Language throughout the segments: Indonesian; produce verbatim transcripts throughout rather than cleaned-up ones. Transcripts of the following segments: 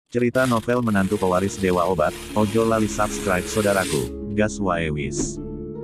Cerita novel menantu pewaris Dewa Obat. Ojo lali subscribe saudaraku, gas wae wis.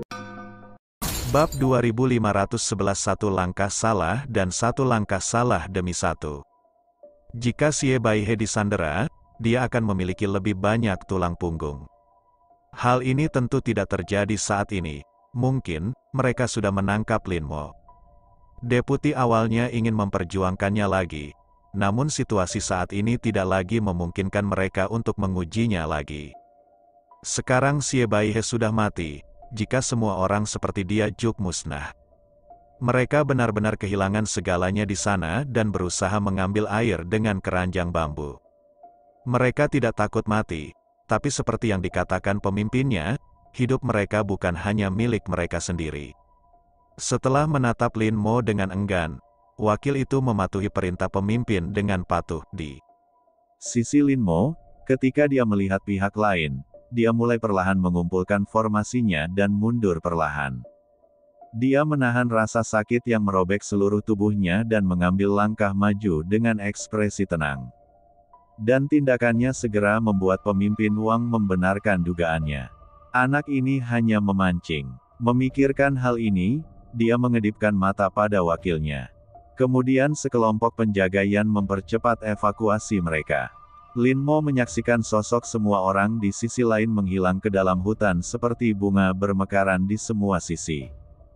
Bab dua ribu lima ratus sebelas Satu langkah salah dan satu langkah salah demi satu. Jika Xie Baihe disandera, dia akan memiliki lebih banyak tulang punggung. Hal ini tentu tidak terjadi saat ini. Mungkin, mereka sudah menangkap Lin Mo. Deputi awalnya ingin memperjuangkannya lagi, namun situasi saat ini tidak lagi memungkinkan mereka untuk mengujinya lagi. Sekarang Xie Baihe sudah mati, jika semua orang seperti dia juk musnah. Mereka benar-benar kehilangan segalanya di sana dan berusaha mengambil air dengan keranjang bambu. Mereka tidak takut mati, tapi seperti yang dikatakan pemimpinnya, hidup mereka bukan hanya milik mereka sendiri. Setelah menatap Lin Mo dengan enggan, wakil itu mematuhi perintah pemimpin dengan patuh di sisi Lin Mo. Ketika dia melihat pihak lain, dia mulai perlahan mengumpulkan formasinya dan mundur perlahan. Dia menahan rasa sakit yang merobek seluruh tubuhnya dan mengambil langkah maju dengan ekspresi tenang. Dan tindakannya segera membuat pemimpin Wang membenarkan dugaannya. Anak ini hanya memancing. Memikirkan hal ini, dia mengedipkan mata pada wakilnya. Kemudian sekelompok penjaga Yan mempercepat evakuasi mereka. Lin Mo menyaksikan sosok semua orang di sisi lain menghilang ke dalam hutan seperti bunga bermekaran di semua sisi.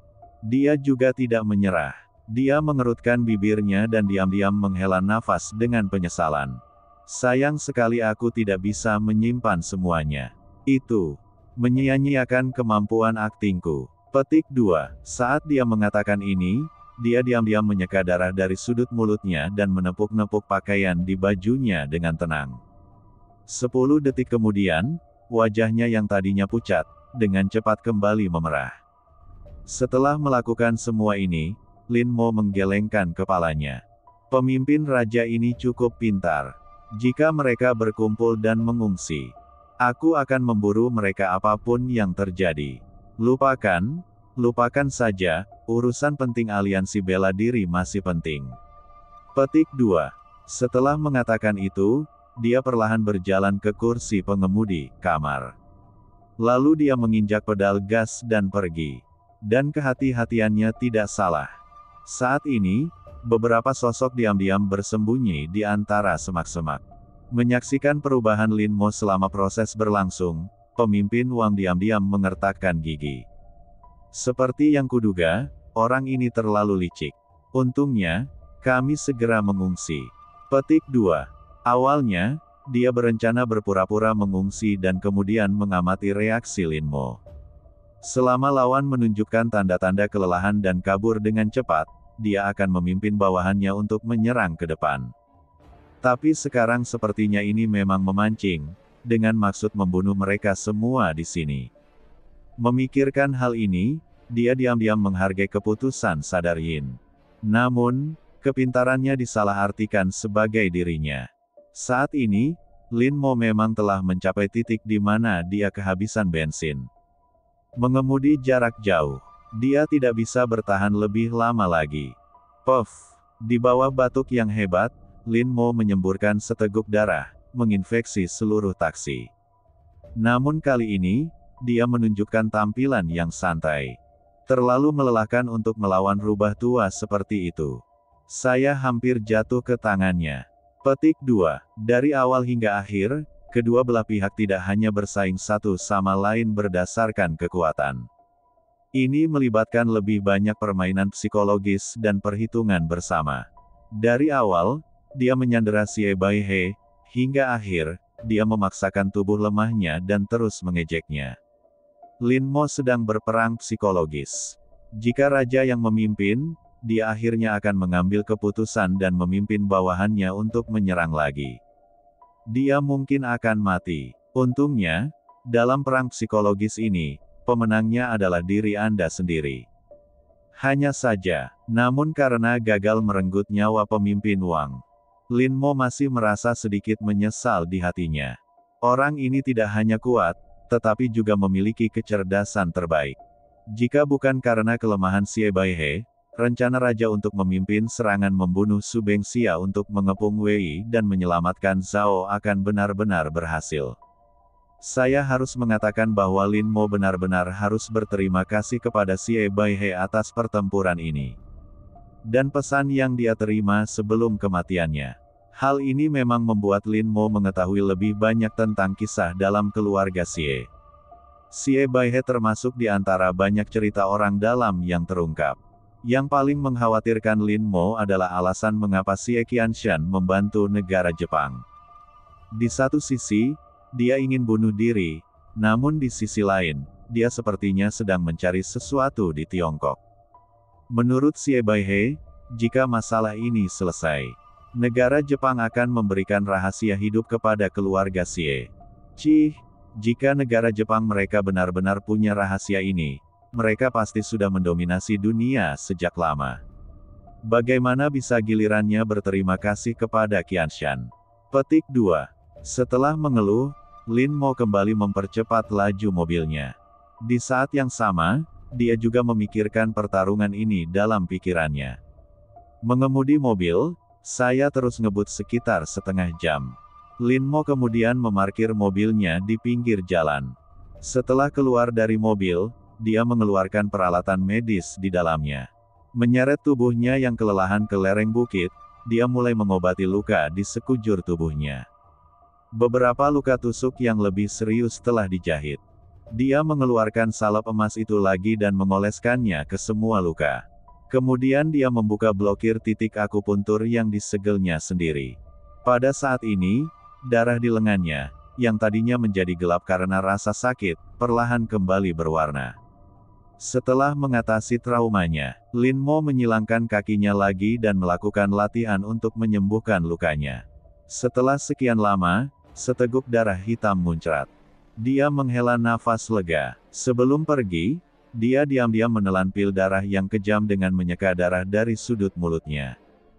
Dia juga tidak menyerah. Dia mengerutkan bibirnya dan diam-diam menghela nafas dengan penyesalan. Sayang sekali aku tidak bisa menyimpan semuanya. Itu menyia-nyiakan kemampuan aktingku. Petik dua. Saat dia mengatakan ini, dia diam-diam menyeka darah dari sudut mulutnya dan menepuk-nepuk pakaian di bajunya dengan tenang. Sepuluh detik kemudian, wajahnya yang tadinya pucat, dengan cepat kembali memerah. Setelah melakukan semua ini, Lin Mo menggelengkan kepalanya. Pemimpin raja ini cukup pintar. Jika mereka berkumpul dan mengungsi, aku akan memburu mereka apapun yang terjadi. Lupakan, lupakan saja, urusan penting aliansi bela diri masih penting. Petik dua. Setelah mengatakan itu, dia perlahan berjalan ke kursi pengemudi, kamar. Lalu dia menginjak pedal gas dan pergi. Dan kehati-hatiannya tidak salah. Saat ini, beberapa sosok diam-diam bersembunyi di antara semak-semak. Menyaksikan perubahan Lin Mo selama proses berlangsung, pemimpin Wang diam-diam mengertakkan gigi. Seperti yang kuduga, orang ini terlalu licik. Untungnya, kami segera mengungsi. Petik dua. Awalnya, dia berencana berpura-pura mengungsi dan kemudian mengamati reaksi Lin Mo. Selama lawan menunjukkan tanda-tanda kelelahan dan kabur dengan cepat, dia akan memimpin bawahannya untuk menyerang ke depan. Tapi sekarang sepertinya ini memang memancing, dengan maksud membunuh mereka semua di sini. Memikirkan hal ini, dia diam-diam menghargai keputusan Sadar Yin. Namun, kepintarannya disalahartikan sebagai dirinya. Saat ini, Lin Mo memang telah mencapai titik di mana dia kehabisan bensin. Mengemudi jarak jauh, dia tidak bisa bertahan lebih lama lagi. Puff! Di bawah batuk yang hebat, Lin Mo menyemburkan seteguk darah, menginfeksi seluruh taksi. Namun kali ini, dia menunjukkan tampilan yang santai. Terlalu melelahkan untuk melawan rubah tua seperti itu. Saya hampir jatuh ke tangannya. Petik dua. Dari awal hingga akhir, kedua belah pihak tidak hanya bersaing satu sama lain berdasarkan kekuatan. Ini melibatkan lebih banyak permainan psikologis dan perhitungan bersama. Dari awal, dia menyandera Xie Baihe, hingga akhir, dia memaksakan tubuh lemahnya dan terus mengejeknya. Lin Mo sedang berperang psikologis. Jika raja yang memimpin, dia akhirnya akan mengambil keputusan dan memimpin bawahannya untuk menyerang lagi. Dia mungkin akan mati. Untungnya, dalam perang psikologis ini, pemenangnya adalah diri Anda sendiri. Hanya saja, namun karena gagal merenggut nyawa pemimpin Wang, Lin Mo masih merasa sedikit menyesal di hatinya. Orang ini tidak hanya kuat, tetapi juga memiliki kecerdasan terbaik. Jika bukan karena kelemahan Xie Baihe, rencana raja untuk memimpin serangan membunuh Su Bengxia untuk mengepung Wei dan menyelamatkan Zhao akan benar-benar berhasil. Saya harus mengatakan bahwa Lin Mo benar-benar harus berterima kasih kepada Xie Baihe atas pertempuran ini. Dan pesan yang dia terima sebelum kematiannya. Hal ini memang membuat Lin Mo mengetahui lebih banyak tentang kisah dalam keluarga Xie. Xie Baihe termasuk di antara banyak cerita orang dalam yang terungkap. Yang paling mengkhawatirkan Lin Mo adalah alasan mengapa Xie Qianshan membantu negara Jepang. Di satu sisi, dia ingin bunuh diri, namun di sisi lain, dia sepertinya sedang mencari sesuatu di Tiongkok. Menurut Xie Baihe, jika masalah ini selesai, negara Jepang akan memberikan rahasia hidup kepada keluarga Xie. Cih, jika negara Jepang mereka benar-benar punya rahasia ini, mereka pasti sudah mendominasi dunia sejak lama. Bagaimana bisa gilirannya berterima kasih kepada Qianshan? Petik dua. Setelah mengeluh, Lin Mo kembali mempercepat laju mobilnya. Di saat yang sama, dia juga memikirkan pertarungan ini dalam pikirannya. Mengemudi mobil, saya terus ngebut sekitar setengah jam. Lin Mo kemudian memarkir mobilnya di pinggir jalan. Setelah keluar dari mobil, dia mengeluarkan peralatan medis di dalamnya. Menyeret tubuhnya yang kelelahan ke lereng bukit, dia mulai mengobati luka di sekujur tubuhnya. Beberapa luka tusuk yang lebih serius telah dijahit. Dia mengeluarkan salep emas itu lagi dan mengoleskannya ke semua luka. Kemudian dia membuka blokir titik akupuntur yang disegelnya sendiri. Pada saat ini, darah di lengannya, yang tadinya menjadi gelap karena rasa sakit, perlahan kembali berwarna. Setelah mengatasi traumanya, Lin Mo menyilangkan kakinya lagi dan melakukan latihan untuk menyembuhkan lukanya. Setelah sekian lama, seteguk darah hitam muncrat. Dia menghela nafas lega. Sebelum pergi, dia diam-diam menelan pil darah yang kejam dengan menyeka darah dari sudut mulutnya.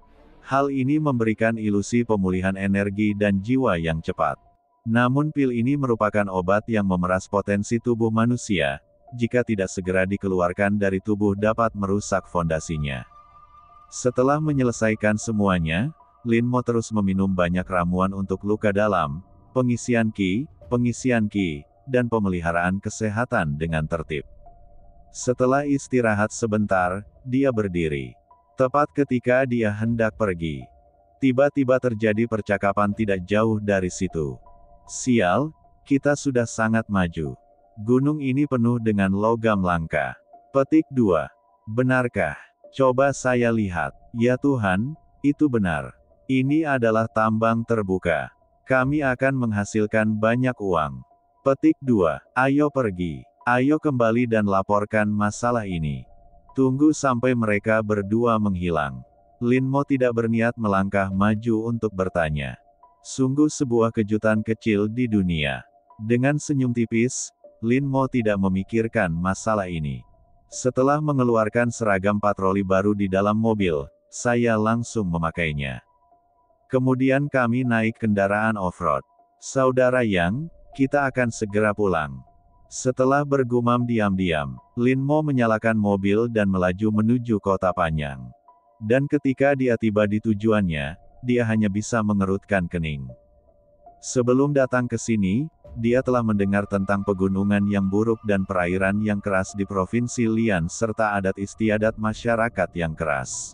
Hal ini memberikan ilusi pemulihan energi dan jiwa yang cepat. Namun pil ini merupakan obat yang memeras potensi tubuh manusia. Jika tidak segera dikeluarkan dari tubuh dapat merusak fondasinya. Setelah menyelesaikan semuanya, Lin Mo terus meminum banyak ramuan untuk luka dalam, pengisian qi, pengisian qi, dan pemeliharaan kesehatan dengan tertib. Setelah istirahat sebentar, dia berdiri. Tepat ketika dia hendak pergi, tiba-tiba terjadi percakapan tidak jauh dari situ. Sial, kita sudah sangat maju. Gunung ini penuh dengan logam langka. Petik dua. Benarkah? Coba saya lihat. Ya Tuhan, itu benar. Ini adalah tambang terbuka. Kami akan menghasilkan banyak uang. Petik dua. Ayo pergi. Ayo kembali dan laporkan masalah ini. Tunggu sampai mereka berdua menghilang. Lin Mo tidak berniat melangkah maju untuk bertanya. Sungguh sebuah kejutan kecil di dunia. Dengan senyum tipis, Lin Mo tidak memikirkan masalah ini. Setelah mengeluarkan seragam patroli baru di dalam mobil, saya langsung memakainya. Kemudian kami naik kendaraan off-road. Saudara Yang, kita akan segera pulang. Setelah bergumam diam-diam, Lin Mo menyalakan mobil dan melaju menuju kota Panyang. Dan ketika dia tiba di tujuannya, dia hanya bisa mengerutkan kening. Sebelum datang ke sini, dia telah mendengar tentang pegunungan yang buruk dan perairan yang keras di Provinsi Lian serta adat istiadat masyarakat yang keras.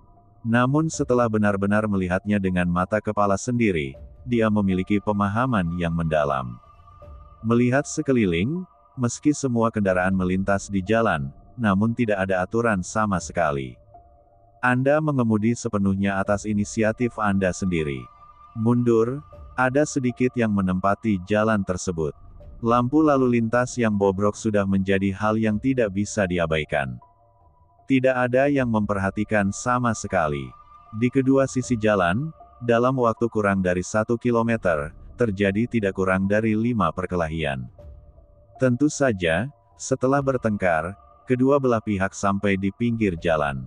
Namun setelah benar-benar melihatnya dengan mata kepala sendiri, dia memiliki pemahaman yang mendalam. Melihat sekeliling, meski semua kendaraan melintas di jalan, namun tidak ada aturan sama sekali. Anda mengemudi sepenuhnya atas inisiatif Anda sendiri. Mundur. Ada sedikit yang menempati jalan tersebut. Lampu lalu lintas yang bobrok sudah menjadi hal yang tidak bisa diabaikan. Tidak ada yang memperhatikan sama sekali. Di kedua sisi jalan, dalam waktu kurang dari satu kilometer, terjadi tidak kurang dari lima perkelahian. Tentu saja, setelah bertengkar, kedua belah pihak sampai di pinggir jalan.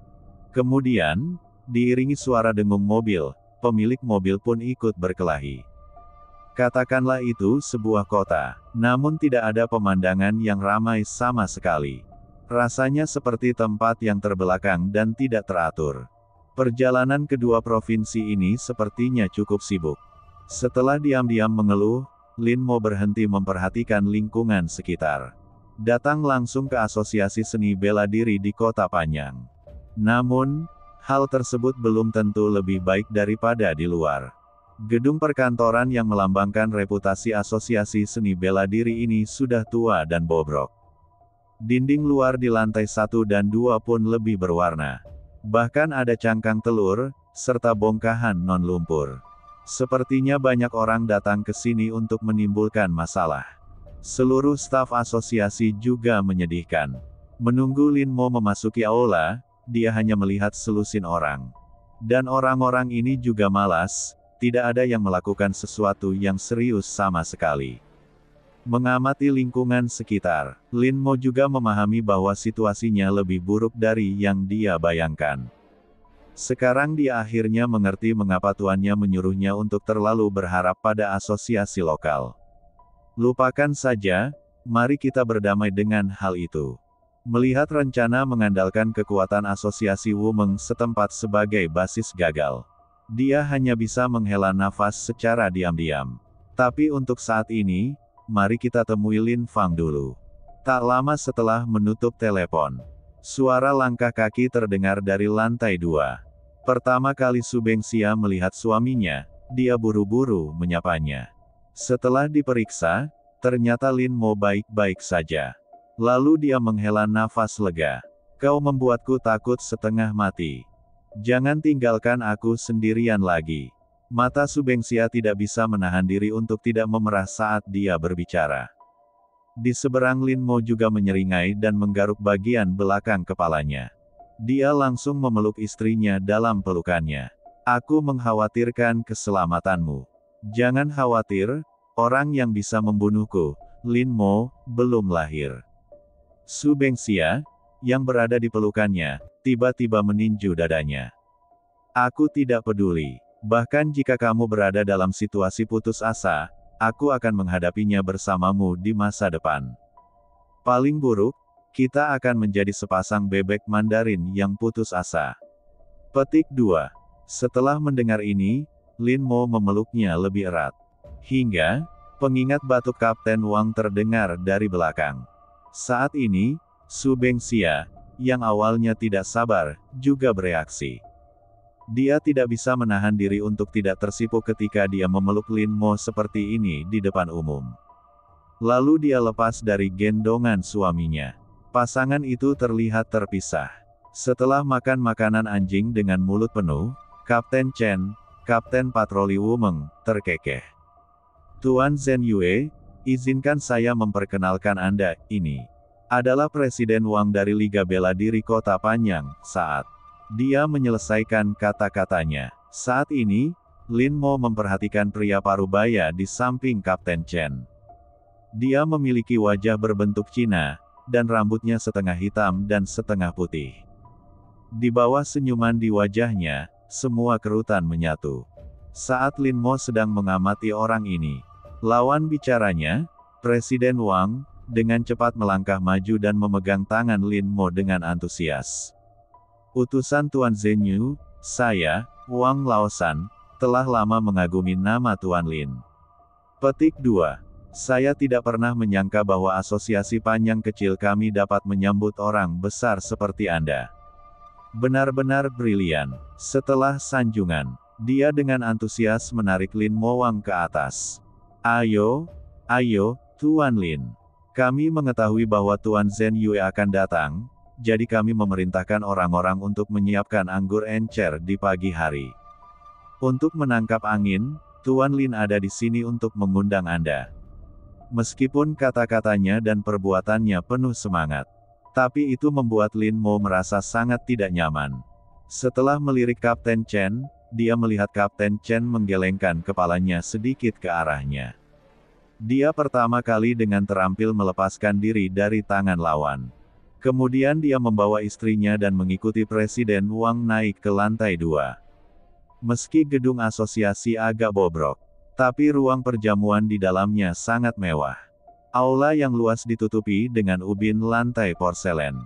Kemudian, diiringi suara dengung mobil, pemilik mobil pun ikut berkelahi. Katakanlah itu sebuah kota, namun tidak ada pemandangan yang ramai sama sekali. Rasanya seperti tempat yang terbelakang dan tidak teratur. Perjalanan kedua provinsi ini sepertinya cukup sibuk. Setelah diam-diam mengeluh, Lin Mo berhenti memperhatikan lingkungan sekitar. Datang langsung ke Asosiasi Seni Bela Diri di Kota Panyang. Namun, hal tersebut belum tentu lebih baik daripada di luar. Gedung perkantoran yang melambangkan reputasi Asosiasi Seni Bela Diri ini sudah tua dan bobrok. Dinding luar di lantai satu dan dua pun lebih berwarna. Bahkan ada cangkang telur, serta bongkahan non-lumpur. Sepertinya banyak orang datang ke sini untuk menimbulkan masalah. Seluruh staf asosiasi juga menyedihkan. Menunggu Lin Mo memasuki aula, dia hanya melihat selusin orang. Dan orang-orang ini juga malas, tidak ada yang melakukan sesuatu yang serius sama sekali. Mengamati lingkungan sekitar, Lin Mo juga memahami bahwa situasinya lebih buruk dari yang dia bayangkan. Sekarang dia akhirnya mengerti mengapa tuannya menyuruhnya untuk terlalu berharap pada asosiasi lokal. Lupakan saja, mari kita berdamai dengan hal itu. Melihat rencana mengandalkan kekuatan asosiasi Wumeng setempat sebagai basis gagal, dia hanya bisa menghela nafas secara diam-diam. Tapi untuk saat ini, mari kita temui Lin Fang dulu. Tak lama setelah menutup telepon, suara langkah kaki terdengar dari lantai dua. Pertama kali Su Bengxia melihat suaminya, dia buru-buru menyapanya. Setelah diperiksa, ternyata Lin Mo baik-baik saja. Lalu dia menghela nafas lega. Kau membuatku takut setengah mati. Jangan tinggalkan aku sendirian lagi. Mata Su Bengxia tidak bisa menahan diri untuk tidak memerah saat dia berbicara. Di seberang Lin Mo juga menyeringai dan menggaruk bagian belakang kepalanya. Dia langsung memeluk istrinya dalam pelukannya. Aku mengkhawatirkan keselamatanmu. Jangan khawatir, orang yang bisa membunuhku, Lin Mo, belum lahir. Su Bengxia, yang berada di pelukannya, tiba-tiba meninju dadanya. Aku tidak peduli. Bahkan jika kamu berada dalam situasi putus asa, aku akan menghadapinya bersamamu di masa depan. Paling buruk, kita akan menjadi sepasang bebek Mandarin yang putus asa. Petik dua. Setelah mendengar ini, Lin Mo memeluknya lebih erat. Hingga, pengingat batuk Kapten Wang terdengar dari belakang. Saat ini, Su Bengxia, yang awalnya tidak sabar, juga bereaksi. Dia tidak bisa menahan diri untuk tidak tersipu ketika dia memeluk Lin Mo seperti ini di depan umum. Lalu dia lepas dari gendongan suaminya. Pasangan itu terlihat terpisah. Setelah makan makanan anjing dengan mulut penuh, Kapten Chen, Kapten Patroli Wumeng, terkekeh. Tuan Zhen Yue, izinkan saya memperkenalkan Anda, ini adalah Presiden Wang dari Liga Bela Diri Kota Panyang, saat dia menyelesaikan kata-katanya. Saat ini, Lin Mo memperhatikan pria parubaya di samping Kapten Chen. Dia memiliki wajah berbentuk Cina, dan rambutnya setengah hitam dan setengah putih. Di bawah senyuman di wajahnya, semua kerutan menyatu. Saat Lin Mo sedang mengamati orang ini, lawan bicaranya, Presiden Wang, dengan cepat melangkah maju dan memegang tangan Lin Mo dengan antusias. Utusan Tuan Zhen Yu, saya, Wang Laosan, telah lama mengagumi nama Tuan Lin. Petik dua. Saya tidak pernah menyangka bahwa asosiasi Panyang kecil kami dapat menyambut orang besar seperti Anda. Benar-benar brilian. Setelah sanjungan, dia dengan antusias menarik Lin Mo Wang ke atas. Ayo, ayo, Tuan Lin. Kami mengetahui bahwa Tuan Zhen Yue akan datang, jadi kami memerintahkan orang-orang untuk menyiapkan anggur encer di pagi hari. Untuk menangkap angin, Tuan Lin ada di sini untuk mengundang Anda. Meskipun kata-katanya dan perbuatannya penuh semangat, tapi itu membuat Lin Mo merasa sangat tidak nyaman. Setelah melirik Kapten Chen, dia melihat Kapten Chen menggelengkan kepalanya sedikit ke arahnya. Dia pertama kali dengan terampil melepaskan diri dari tangan lawan. Kemudian dia membawa istrinya dan mengikuti Presiden Wang naik ke lantai dua. Meski gedung asosiasi agak bobrok, tapi ruang perjamuan di dalamnya sangat mewah. Aula yang luas ditutupi dengan ubin lantai porselen.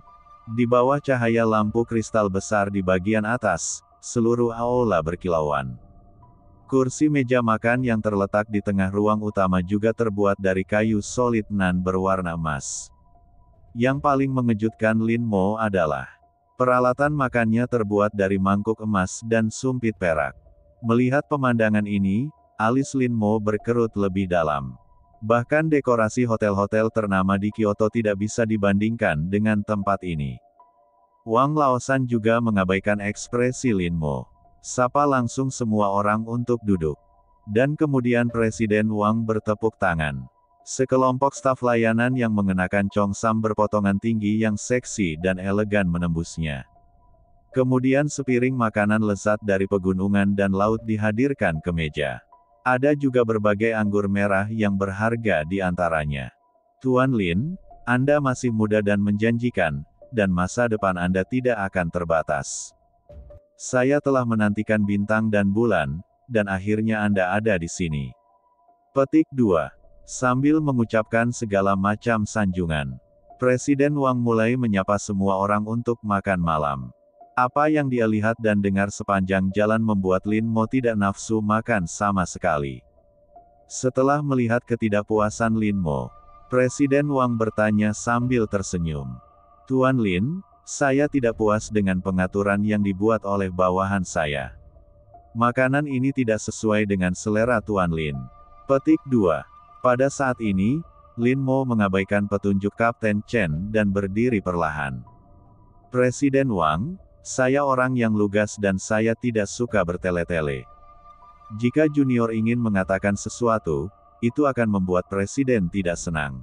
Di bawah cahaya lampu kristal besar di bagian atas, seluruh aula berkilauan. Kursi meja makan yang terletak di tengah ruang utama juga terbuat dari kayu solid nan berwarna emas. Yang paling mengejutkan Lin Mo adalah peralatan makannya terbuat dari mangkuk emas dan sumpit perak. Melihat pemandangan ini, alis Lin Mo berkerut lebih dalam. Bahkan dekorasi hotel-hotel ternama di Kyoto tidak bisa dibandingkan dengan tempat ini. Wang Laosan juga mengabaikan ekspresi Lin Mo. Sapa langsung semua orang untuk duduk. Dan kemudian Presiden Wang bertepuk tangan. Sekelompok staf layanan yang mengenakan congsam berpotongan tinggi yang seksi dan elegan menembusnya. Kemudian sepiring makanan lezat dari pegunungan dan laut dihadirkan ke meja. Ada juga berbagai anggur merah yang berharga di antaranya. Tuan Lin, Anda masih muda dan menjanjikan, dan masa depan Anda tidak akan terbatas. Saya telah menantikan bintang dan bulan, dan akhirnya Anda ada di sini. Petik dua. Sambil mengucapkan segala macam sanjungan, Presiden Wang mulai menyapa semua orang untuk makan malam. Apa yang dia lihat dan dengar sepanjang jalan membuat Lin Mo tidak nafsu makan sama sekali. Setelah melihat ketidakpuasan Lin Mo, Presiden Wang bertanya sambil tersenyum. Tuan Lin, saya tidak puas dengan pengaturan yang dibuat oleh bawahan saya. Makanan ini tidak sesuai dengan selera Tuan Lin. Petik dua. Pada saat ini, Lin Mo mengabaikan petunjuk Kapten Chen dan berdiri perlahan. Presiden Wang, saya orang yang lugas dan saya tidak suka bertele-tele. Jika junior ingin mengatakan sesuatu, itu akan membuat presiden tidak senang.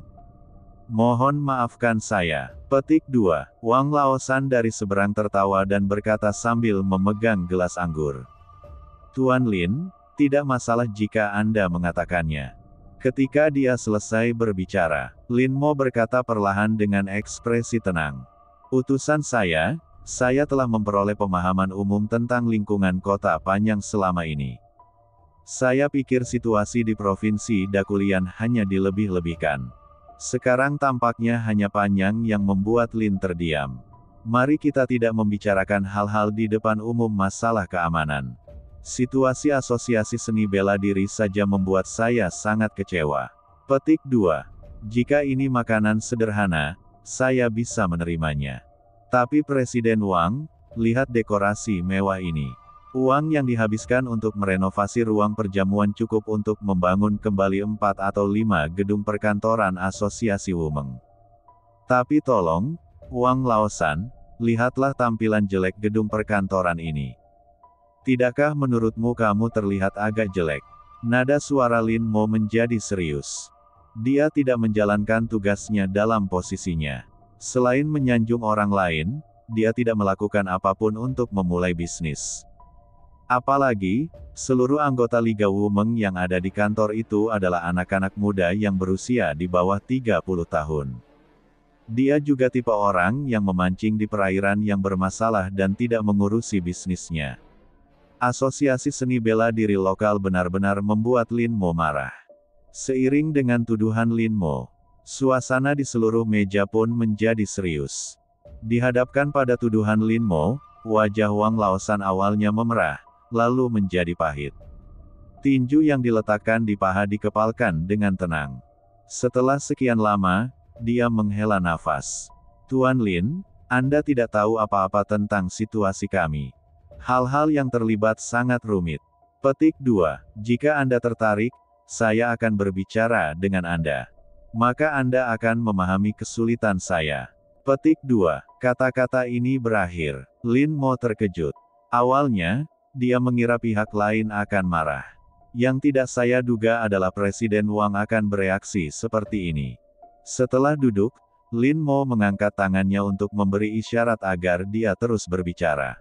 Mohon maafkan saya. Petik dua. Wang Laosan dari seberang tertawa dan berkata sambil memegang gelas anggur. Tuan Lin, tidak masalah jika Anda mengatakannya. Ketika dia selesai berbicara, Lin Mo berkata perlahan dengan ekspresi tenang. Utusan saya, saya telah memperoleh pemahaman umum tentang lingkungan kota Panyang selama ini. Saya pikir situasi di Provinsi Dakulian hanya dilebih-lebihkan. Sekarang tampaknya hanya Panyang yang membuat Lin terdiam. Mari kita tidak membicarakan hal-hal di depan umum masalah keamanan. Situasi asosiasi seni bela diri saja membuat saya sangat kecewa. Petik dua. Jika ini makanan sederhana, saya bisa menerimanya. Tapi Presiden Wang, lihat dekorasi mewah ini. Uang yang dihabiskan untuk merenovasi ruang perjamuan cukup untuk membangun kembali empat atau lima gedung perkantoran asosiasi Wumeng. Tapi tolong, Wang Laosan, lihatlah tampilan jelek gedung perkantoran ini. Tidakkah menurutmu kamu terlihat agak jelek? Nada suara Lin Mo menjadi serius. Dia tidak menjalankan tugasnya dalam posisinya. Selain menyanjung orang lain, dia tidak melakukan apapun untuk memulai bisnis. Apalagi, seluruh anggota Liga Wumeng yang ada di kantor itu adalah anak-anak muda yang berusia di bawah tiga puluh tahun. Dia juga tipe orang yang memancing di perairan yang bermasalah dan tidak mengurusi bisnisnya. Asosiasi seni bela diri lokal benar-benar membuat Lin Mo marah. Seiring dengan tuduhan Lin Mo, suasana di seluruh meja pun menjadi serius. Dihadapkan pada tuduhan Lin Mo, wajah Wang Laosan awalnya memerah, lalu menjadi pahit. Tinju yang diletakkan di paha dikepalkan dengan tenang. Setelah sekian lama, dia menghela nafas. Tuan Lin, Anda tidak tahu apa-apa tentang situasi kami. Hal-hal yang terlibat sangat rumit. Petik dua. Jika Anda tertarik, saya akan berbicara dengan Anda. Maka Anda akan memahami kesulitan saya. Petik dua. Kata-kata ini berakhir. Lin Mo terkejut. Awalnya, dia mengira pihak lain akan marah. Yang tidak saya duga adalah Presiden Wang akan bereaksi seperti ini. Setelah duduk, Lin Mo mengangkat tangannya untuk memberi isyarat agar dia terus berbicara.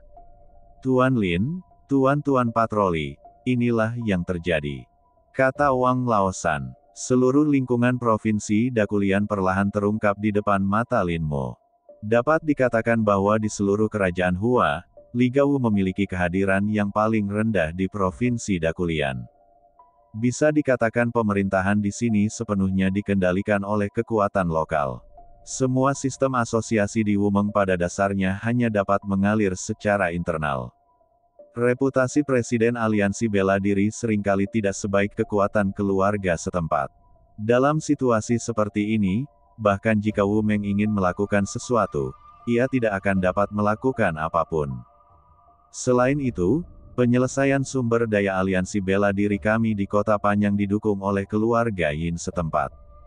Tuan Lin, Tuan-Tuan Patroli, inilah yang terjadi. Kata Wang Laosan. Seluruh lingkungan Provinsi Dakulian perlahan terungkap di depan mata Lin Mo. Dapat dikatakan bahwa di seluruh kerajaan Hua, Liga Wu memiliki kehadiran yang paling rendah di Provinsi Dakulian. Bisa dikatakan pemerintahan di sini sepenuhnya dikendalikan oleh kekuatan lokal. Semua sistem asosiasi di Wumeng pada dasarnya hanya dapat mengalir secara internal. Reputasi Presiden Aliansi Bela Diri seringkali tidak sebaik kekuatan keluarga setempat. Dalam situasi seperti ini, bahkan jika Wumeng ingin melakukan sesuatu, ia tidak akan dapat melakukan apapun. Selain itu, penyelesaian sumber daya aliansi bela diri kami di Kota Panyang didukung oleh keluarga Yin setempat.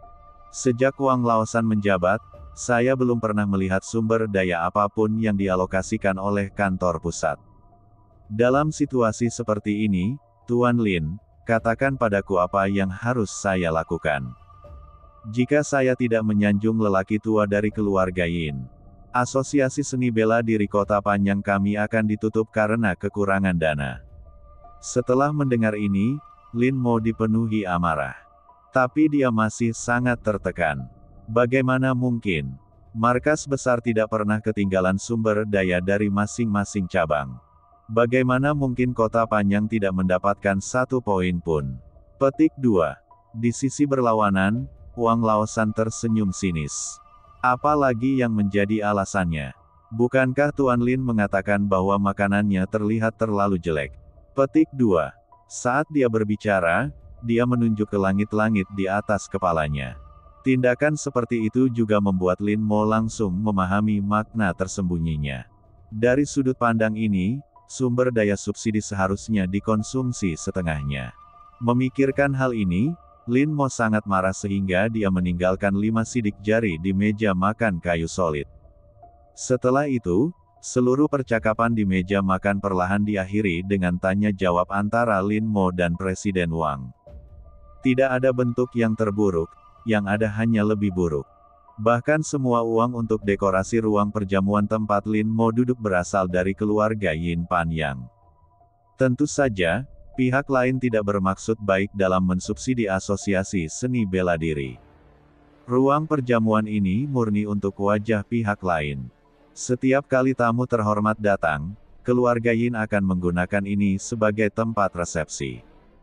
Sejak Wang Laosan menjabat, saya belum pernah melihat sumber daya apapun yang dialokasikan oleh kantor pusat. Dalam situasi seperti ini, Tuan Lin, katakan padaku apa yang harus saya lakukan. Jika saya tidak menyanjung lelaki tua dari keluarga Yin, Asosiasi Seni Bela Diri Kota Panyang kami akan ditutup karena kekurangan dana. Setelah mendengar ini, Lin Mo dipenuhi amarah. Tapi dia masih sangat tertekan. Bagaimana mungkin? Markas besar tidak pernah ketinggalan sumber daya dari masing-masing cabang. Bagaimana mungkin Kota Panyang tidak mendapatkan satu poin pun? Petik dua. Di sisi berlawanan, Wang Laosan tersenyum sinis. Apalagi yang menjadi alasannya? Bukankah Tuan Lin mengatakan bahwa makanannya terlihat terlalu jelek? Petik dua. Saat dia berbicara, dia menunjuk ke langit-langit di atas kepalanya. Tindakan seperti itu juga membuat Lin Mo langsung memahami makna tersembunyinya. Dari sudut pandang ini, sumber daya subsidi seharusnya dikonsumsi setengahnya. Memikirkan hal ini, Lin Mo sangat marah sehingga dia meninggalkan lima sidik jari di meja makan kayu solid. Setelah itu, seluruh percakapan di meja makan perlahan diakhiri dengan tanya jawab antara Lin Mo dan Presiden Wang. Tidak ada bentuk yang terburuk, yang ada hanya lebih buruk. Bahkan semua uang untuk dekorasi ruang perjamuan tempat Lin Mo duduk berasal dari keluarga Yin Panyang. Tentu saja, pihak lain tidak bermaksud baik dalam mensubsidi asosiasi seni bela diri. Ruang perjamuan ini murni untuk wajah pihak lain. Setiap kali tamu terhormat datang, keluarga Yin akan menggunakan ini sebagai tempat resepsi.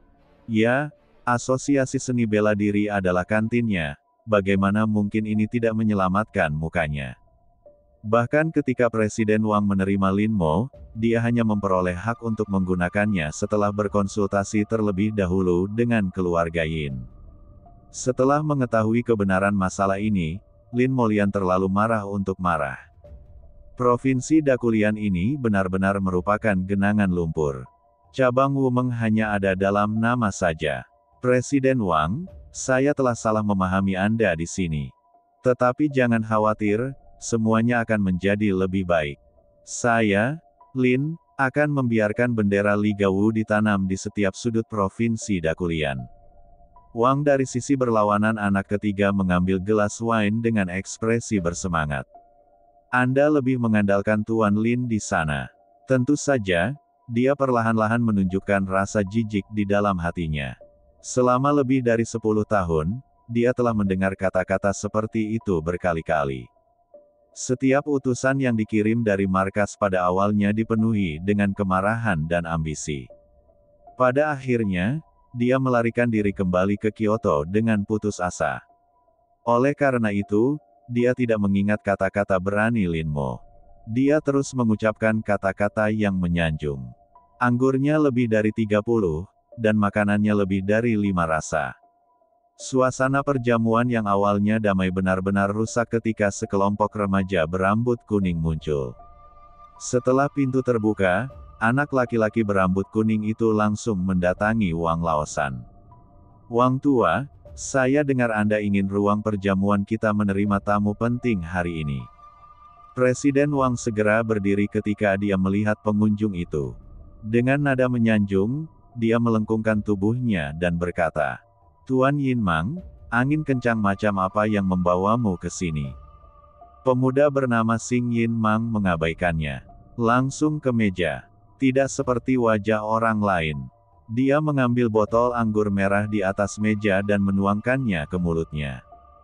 Ya, asosiasi seni bela diri adalah kantinnya, bagaimana mungkin ini tidak menyelamatkan mukanya? Bahkan ketika Presiden Wang menerima Lin Mo, dia hanya memperoleh hak untuk menggunakannya setelah berkonsultasi terlebih dahulu dengan keluarga Yin. Setelah mengetahui kebenaran masalah ini, Lin Molian terlalu marah untuk marah. Provinsi Dakulian ini benar-benar merupakan genangan lumpur. Cabang Wumeng hanya ada dalam nama saja. Presiden Wang, saya telah salah memahami Anda di sini. Tetapi jangan khawatir, semuanya akan menjadi lebih baik. Saya, Lin, akan membiarkan bendera Liga Wu ditanam di setiap sudut provinsi Dakulian. Wang dari sisi berlawanan anak ketiga mengambil gelas wine dengan ekspresi bersemangat. Anda lebih mengandalkan Tuan Lin di sana. Tentu saja, dia perlahan-lahan menunjukkan rasa jijik di dalam hatinya. Selama lebih dari sepuluh tahun, dia telah mendengar kata-kata seperti itu berkali-kali. Setiap utusan yang dikirim dari markas pada awalnya dipenuhi dengan kemarahan dan ambisi. Pada akhirnya, dia melarikan diri kembali ke Kyoto dengan putus asa. Oleh karena itu, dia tidak mengingat kata-kata berani Lin Mo. Dia terus mengucapkan kata-kata yang menyanjung. Anggurnya lebih dari tiga puluh, dan makanannya lebih dari lima rasa. Suasana perjamuan yang awalnya damai benar-benar rusak ketika sekelompok remaja berambut kuning muncul. Setelah pintu terbuka, anak laki-laki berambut kuning itu langsung mendatangi Wang Laosan. Wang tua, saya dengar Anda ingin ruang perjamuan kita menerima tamu penting hari ini. Presiden Wang segera berdiri ketika dia melihat pengunjung itu. Dengan nada menyanjung, dia melengkungkan tubuhnya dan berkata, Tuan Yin Mang, angin kencang macam apa yang membawamu ke sini? Pemuda bernama Xing Yin Mang mengabaikannya. Langsung ke meja. Tidak seperti wajah orang lain. Dia mengambil botol anggur merah di atas meja dan menuangkannya ke mulutnya.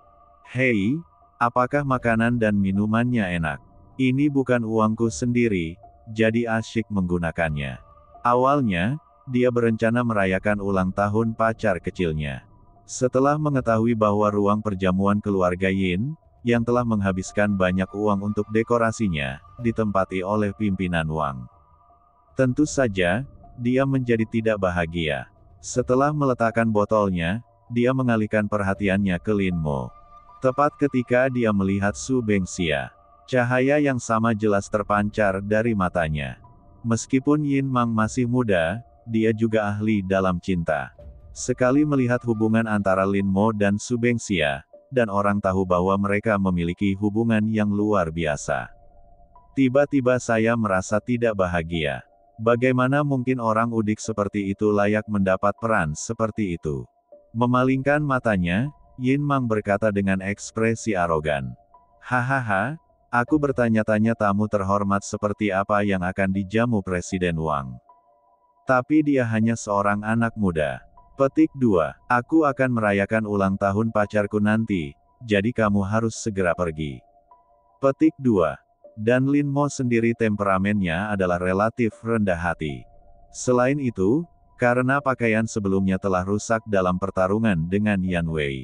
Hei, apakah makanan dan minumannya enak? Ini bukan uangku sendiri, jadi asyik menggunakannya. Awalnya, dia berencana merayakan ulang tahun pacar kecilnya. Setelah mengetahui bahwa ruang perjamuan keluarga Yin, yang telah menghabiskan banyak uang untuk dekorasinya, ditempati oleh pimpinan Wang. Tentu saja, dia menjadi tidak bahagia. Setelah meletakkan botolnya, dia mengalihkan perhatiannya ke Lin Mo. Tepat ketika dia melihat Su Bengxia, cahaya yang sama jelas terpancar dari matanya. Meskipun Yin Mang masih muda, dia juga ahli dalam cinta. Sekali melihat hubungan antara Lin Mo dan Su Bengxia, dan orang tahu bahwa mereka memiliki hubungan yang luar biasa. Tiba-tiba saya merasa tidak bahagia. Bagaimana mungkin orang udik seperti itu layak mendapat peran seperti itu? Memalingkan matanya, Yin Mang berkata dengan ekspresi arogan. Hahaha, aku bertanya-tanya tamu terhormat seperti apa yang akan dijamu Presiden Wang. Tapi dia hanya seorang anak muda. Petik dua. Aku akan merayakan ulang tahun pacarku nanti, jadi kamu harus segera pergi. Petik dua. Dan Lin Mo sendiri temperamennya adalah relatif rendah hati. Selain itu, karena pakaian sebelumnya telah rusak dalam pertarungan dengan Yan Wei.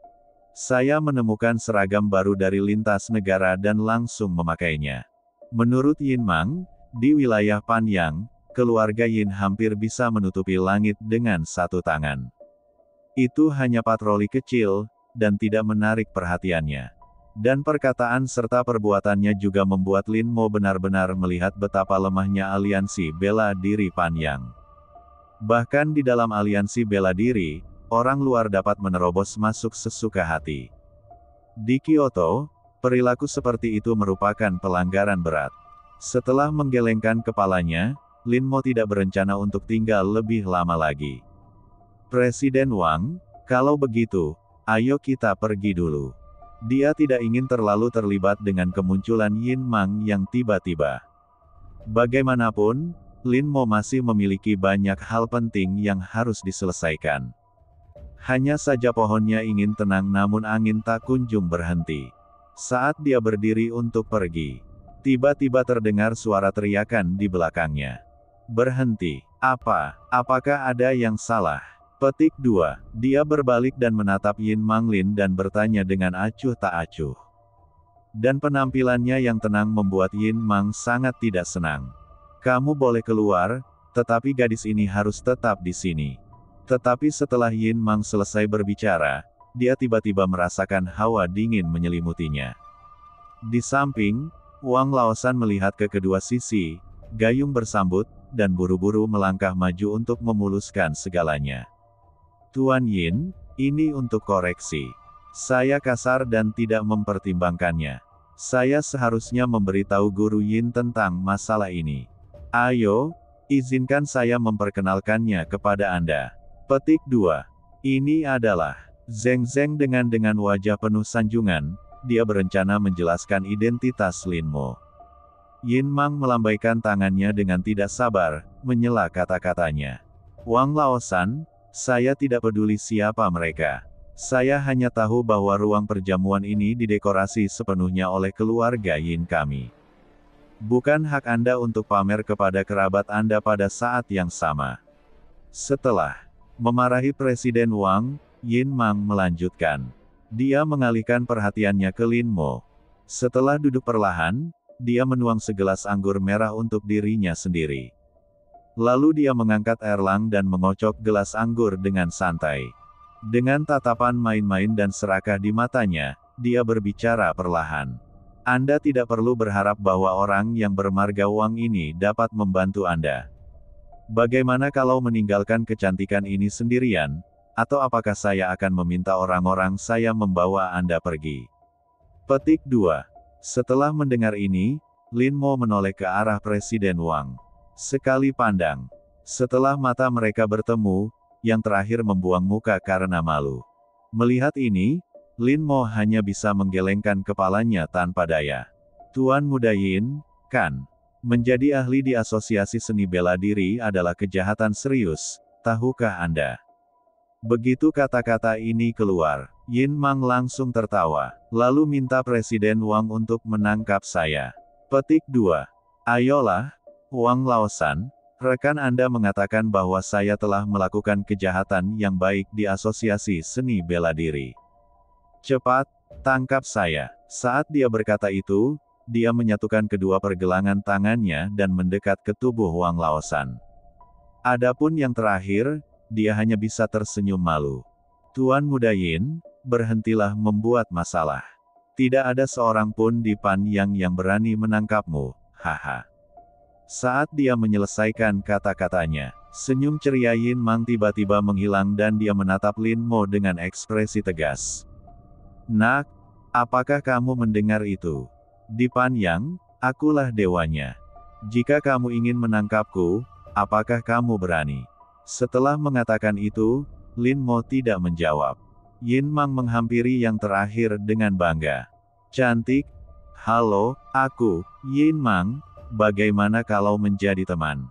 Saya menemukan seragam baru dari lintas negara dan langsung memakainya. Menurut Yin Mang, di wilayah Panyang, keluarga Yin hampir bisa menutupi langit dengan satu tangan. Itu hanya patroli kecil, dan tidak menarik perhatiannya. Dan perkataan serta perbuatannya juga membuat Lin Mo benar-benar melihat betapa lemahnya aliansi bela diri Panyang. Bahkan di dalam aliansi bela diri, orang luar dapat menerobos masuk sesuka hati. Di Kyoto, perilaku seperti itu merupakan pelanggaran berat. Setelah menggelengkan kepalanya, Lin Mo tidak berencana untuk tinggal lebih lama lagi. Presiden Wang, kalau begitu, ayo kita pergi dulu. Dia tidak ingin terlalu terlibat dengan kemunculan Yin Mang yang tiba-tiba. Bagaimanapun, Lin Mo masih memiliki banyak hal penting yang harus diselesaikan. Hanya saja pohonnya ingin tenang namun angin tak kunjung berhenti. Saat dia berdiri untuk pergi, tiba-tiba terdengar suara teriakan di belakangnya. Berhenti. Apa? Apakah ada yang salah? Petik dua. Dia berbalik dan menatap Yin Manglin dan bertanya dengan acuh tak acuh. Dan penampilannya yang tenang membuat Yin Mang sangat tidak senang. Kamu boleh keluar, tetapi gadis ini harus tetap di sini. Tetapi setelah Yin Mang selesai berbicara, dia tiba-tiba merasakan hawa dingin menyelimutinya. Di samping, Wang Laosan melihat ke kedua sisi, gayung bersambut, dan buru-buru melangkah maju untuk memuluskan segalanya. Tuan Yin, ini untuk koreksi. Saya kasar dan tidak mempertimbangkannya. Saya seharusnya memberitahu Guru Yin tentang masalah ini. Ayo, izinkan saya memperkenalkannya kepada Anda. Petik dua. Ini adalah Zeng Zeng dengan dengan wajah penuh sanjungan, dia berencana menjelaskan identitas Lin Mo. Yin Mang melambaikan tangannya dengan tidak sabar, menyela kata-katanya. Wang Laosan, saya tidak peduli siapa mereka. Saya hanya tahu bahwa ruang perjamuan ini didekorasi sepenuhnya oleh keluarga Yin kami. Bukan hak Anda untuk pamer kepada kerabat Anda pada saat yang sama. Setelah memarahi Presiden Wang, Yin Mang melanjutkan. Dia mengalihkan perhatiannya ke Lin Mo. Setelah duduk perlahan, dia menuang segelas anggur merah untuk dirinya sendiri. Lalu dia mengangkat erlang dan mengocok gelas anggur dengan santai. Dengan tatapan main-main dan serakah di matanya, dia berbicara perlahan. Anda tidak perlu berharap bahwa orang yang bermarga Wang ini dapat membantu Anda. Bagaimana kalau meninggalkan kecantikan ini sendirian, atau apakah saya akan meminta orang-orang saya membawa Anda pergi? Petik dua. Setelah mendengar ini, Lin Mo menoleh ke arah Presiden Wang. Sekali pandang. Setelah mata mereka bertemu, yang terakhir membuang muka karena malu. Melihat ini, Lin Mo hanya bisa menggelengkan kepalanya tanpa daya. Tuan Muda Yin, kan? Menjadi ahli di Asosiasi Seni Bela Diri adalah kejahatan serius, tahukah Anda? Begitu kata-kata ini keluar, Yin Mang langsung tertawa, lalu minta Presiden Wang untuk menangkap saya. Petik dua. Ayolah, Wang Laosan, rekan Anda mengatakan bahwa saya telah melakukan kejahatan yang baik di Asosiasi Seni Bela Diri. Cepat, tangkap saya. Saat dia berkata itu, dia menyatukan kedua pergelangan tangannya dan mendekat ke tubuh Wang Laosan. Adapun yang terakhir, dia hanya bisa tersenyum malu. Tuan Muda Yin, berhentilah membuat masalah. Tidak ada seorang pun di Panyang yang berani menangkapmu, haha. Saat dia menyelesaikan kata-katanya, senyum ceria Yin Mang tiba-tiba menghilang dan dia menatap Lin Mo dengan ekspresi tegas. Nak, apakah kamu mendengar itu? Di Panyang, akulah dewanya. Jika kamu ingin menangkapku, apakah kamu berani? Setelah mengatakan itu, Lin Mo tidak menjawab. Yin Mang menghampiri yang terakhir dengan bangga. Cantik. Halo, aku, Yin Mang, bagaimana kalau menjadi teman?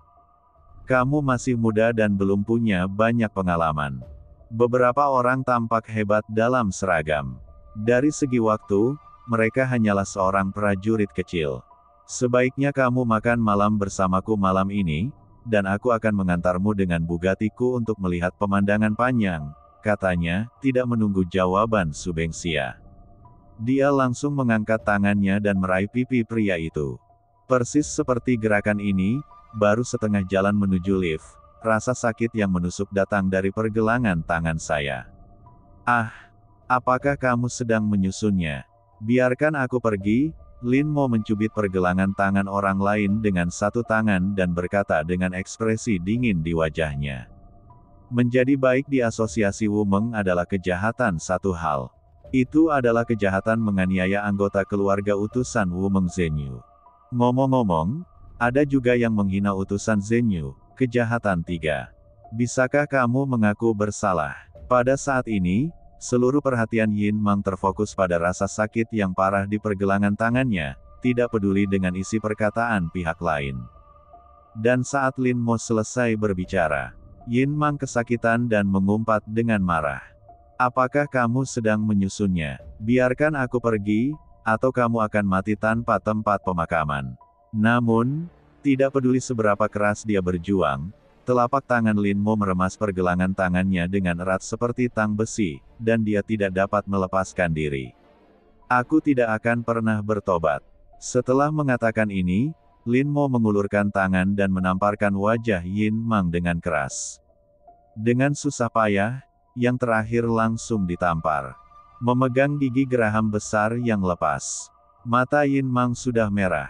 Kamu masih muda dan belum punya banyak pengalaman. Beberapa orang tampak hebat dalam seragam. Dari segi waktu, mereka hanyalah seorang prajurit kecil. Sebaiknya kamu makan malam bersamaku malam ini, dan aku akan mengantarmu dengan Bugatiku untuk melihat pemandangan Panyang, katanya, tidak menunggu jawaban Subengsia. Dia langsung mengangkat tangannya dan meraih pipi pria itu. Persis seperti gerakan ini, baru setengah jalan menuju lift, rasa sakit yang menusuk datang dari pergelangan tangan saya. Ah, apakah kamu sedang menyusunnya? Biarkan aku pergi. Lin Mo mencubit pergelangan tangan orang lain dengan satu tangan dan berkata dengan ekspresi dingin di wajahnya. Menjadi baik di asosiasi Wumeng adalah kejahatan satu hal. Itu adalah kejahatan menganiaya anggota keluarga utusan Wumeng Zhenyu. Ngomong-ngomong, ada juga yang menghina utusan Zhenyu, kejahatan tiga. Bisakah kamu mengaku bersalah? Pada saat ini, seluruh perhatian Yin Mang terfokus pada rasa sakit yang parah di pergelangan tangannya, tidak peduli dengan isi perkataan pihak lain. Dan saat Lin Mo selesai berbicara, Yin Mang kesakitan dan mengumpat dengan marah. Apakah kamu sedang menyusunnya? Biarkan aku pergi, atau kamu akan mati tanpa tempat pemakaman. Namun, tidak peduli seberapa keras dia berjuang, telapak tangan Lin Mo meremas pergelangan tangannya dengan erat seperti tang besi, dan dia tidak dapat melepaskan diri. Aku tidak akan pernah bertobat. Setelah mengatakan ini, Lin Mo mengulurkan tangan dan menamparkan wajah Yin Mang dengan keras. Dengan susah payah, yang terakhir langsung ditampar. Memegang gigi geraham besar yang lepas. Mata Yin Mang sudah merah.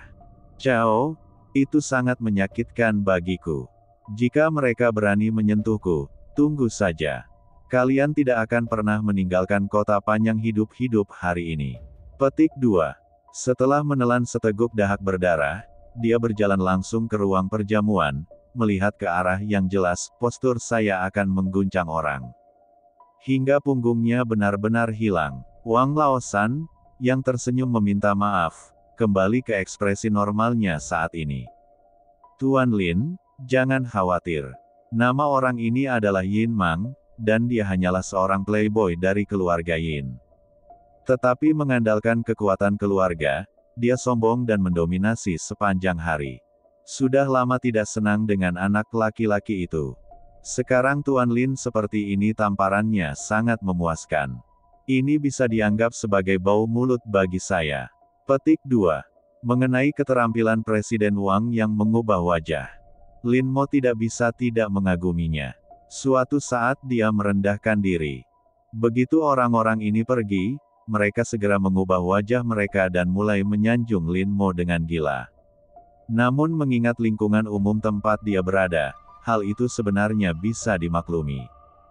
Cao, itu sangat menyakitkan bagiku. Jika mereka berani menyentuhku, tunggu saja. Kalian tidak akan pernah meninggalkan kota Panyang hidup-hidup hari ini. Petik dua. Setelah menelan seteguk dahak berdarah, dia berjalan langsung ke ruang perjamuan, melihat ke arah yang jelas, postur saya akan mengguncang orang. Hingga punggungnya benar-benar hilang. Wang Laosan, yang tersenyum meminta maaf, kembali ke ekspresi normalnya saat ini. Tuan Lin, jangan khawatir. Nama orang ini adalah Yin Mang, dan dia hanyalah seorang playboy dari keluarga Yin. Tetapi mengandalkan kekuatan keluarga, dia sombong dan mendominasi sepanjang hari. Sudah lama tidak senang dengan anak laki-laki itu. Sekarang Tuan Lin seperti ini tamparannya sangat memuaskan. Ini bisa dianggap sebagai bau mulut bagi saya. Petik dua. Mengenai keterampilan Presiden Wang yang mengubah wajah. Lin Mo tidak bisa tidak mengaguminya. Suatu saat dia merendahkan diri. Begitu orang-orang ini pergi, mereka segera mengubah wajah mereka dan mulai menyanjung Lin Mo dengan gila. Namun mengingat lingkungan umum tempat dia berada, hal itu sebenarnya bisa dimaklumi.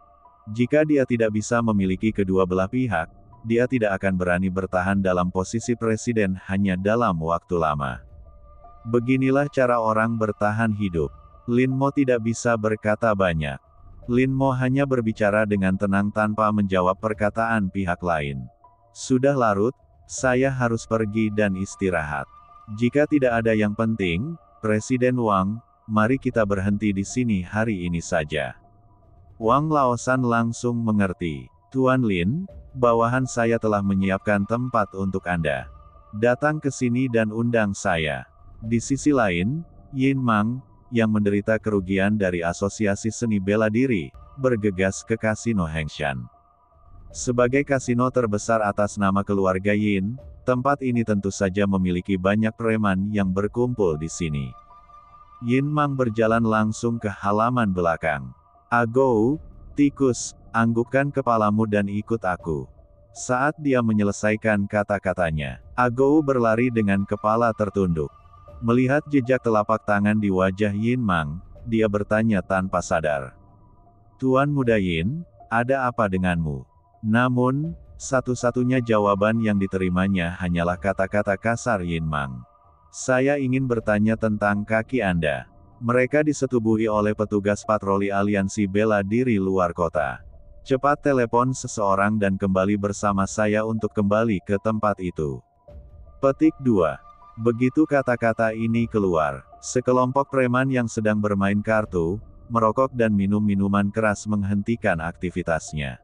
Jika dia tidak bisa memiliki kedua belah pihak, dia tidak akan berani bertahan dalam posisi presiden hanya dalam waktu lama. Beginilah cara orang bertahan hidup. Lin Mo tidak bisa berkata banyak. Lin Mo hanya berbicara dengan tenang tanpa menjawab perkataan pihak lain. Sudah larut, saya harus pergi dan istirahat. Jika tidak ada yang penting, Presiden Wang, mari kita berhenti di sini hari ini saja. Wang Laosan langsung mengerti. Tuan Lin, bawahan saya telah menyiapkan tempat untuk Anda. Datang ke sini dan undang saya. Di sisi lain, Yin Mang, yang menderita kerugian dari asosiasi seni bela diri, bergegas ke kasino Hengshan. Sebagai kasino terbesar atas nama keluarga Yin, Tempat ini tentu saja memiliki banyak preman yang berkumpul di sini. Yin Mang berjalan langsung ke halaman belakang. Agou, tikus, anggukkan kepalamu dan ikut aku. Saat dia menyelesaikan kata-katanya, Agou berlari dengan kepala tertunduk. Melihat jejak telapak tangan di wajah Yin Mang, dia bertanya tanpa sadar. Tuan Muda Yin, ada apa denganmu? Namun, satu-satunya jawaban yang diterimanya hanyalah kata-kata kasar Yin Mang. Saya ingin bertanya tentang kaki Anda. Mereka disetubuhi oleh petugas patroli aliansi bela diri luar kota. Cepat telepon seseorang dan kembali bersama saya untuk kembali ke tempat itu. Petik dua. Begitu kata-kata ini keluar, sekelompok preman yang sedang bermain kartu, merokok dan minum minuman keras menghentikan aktivitasnya.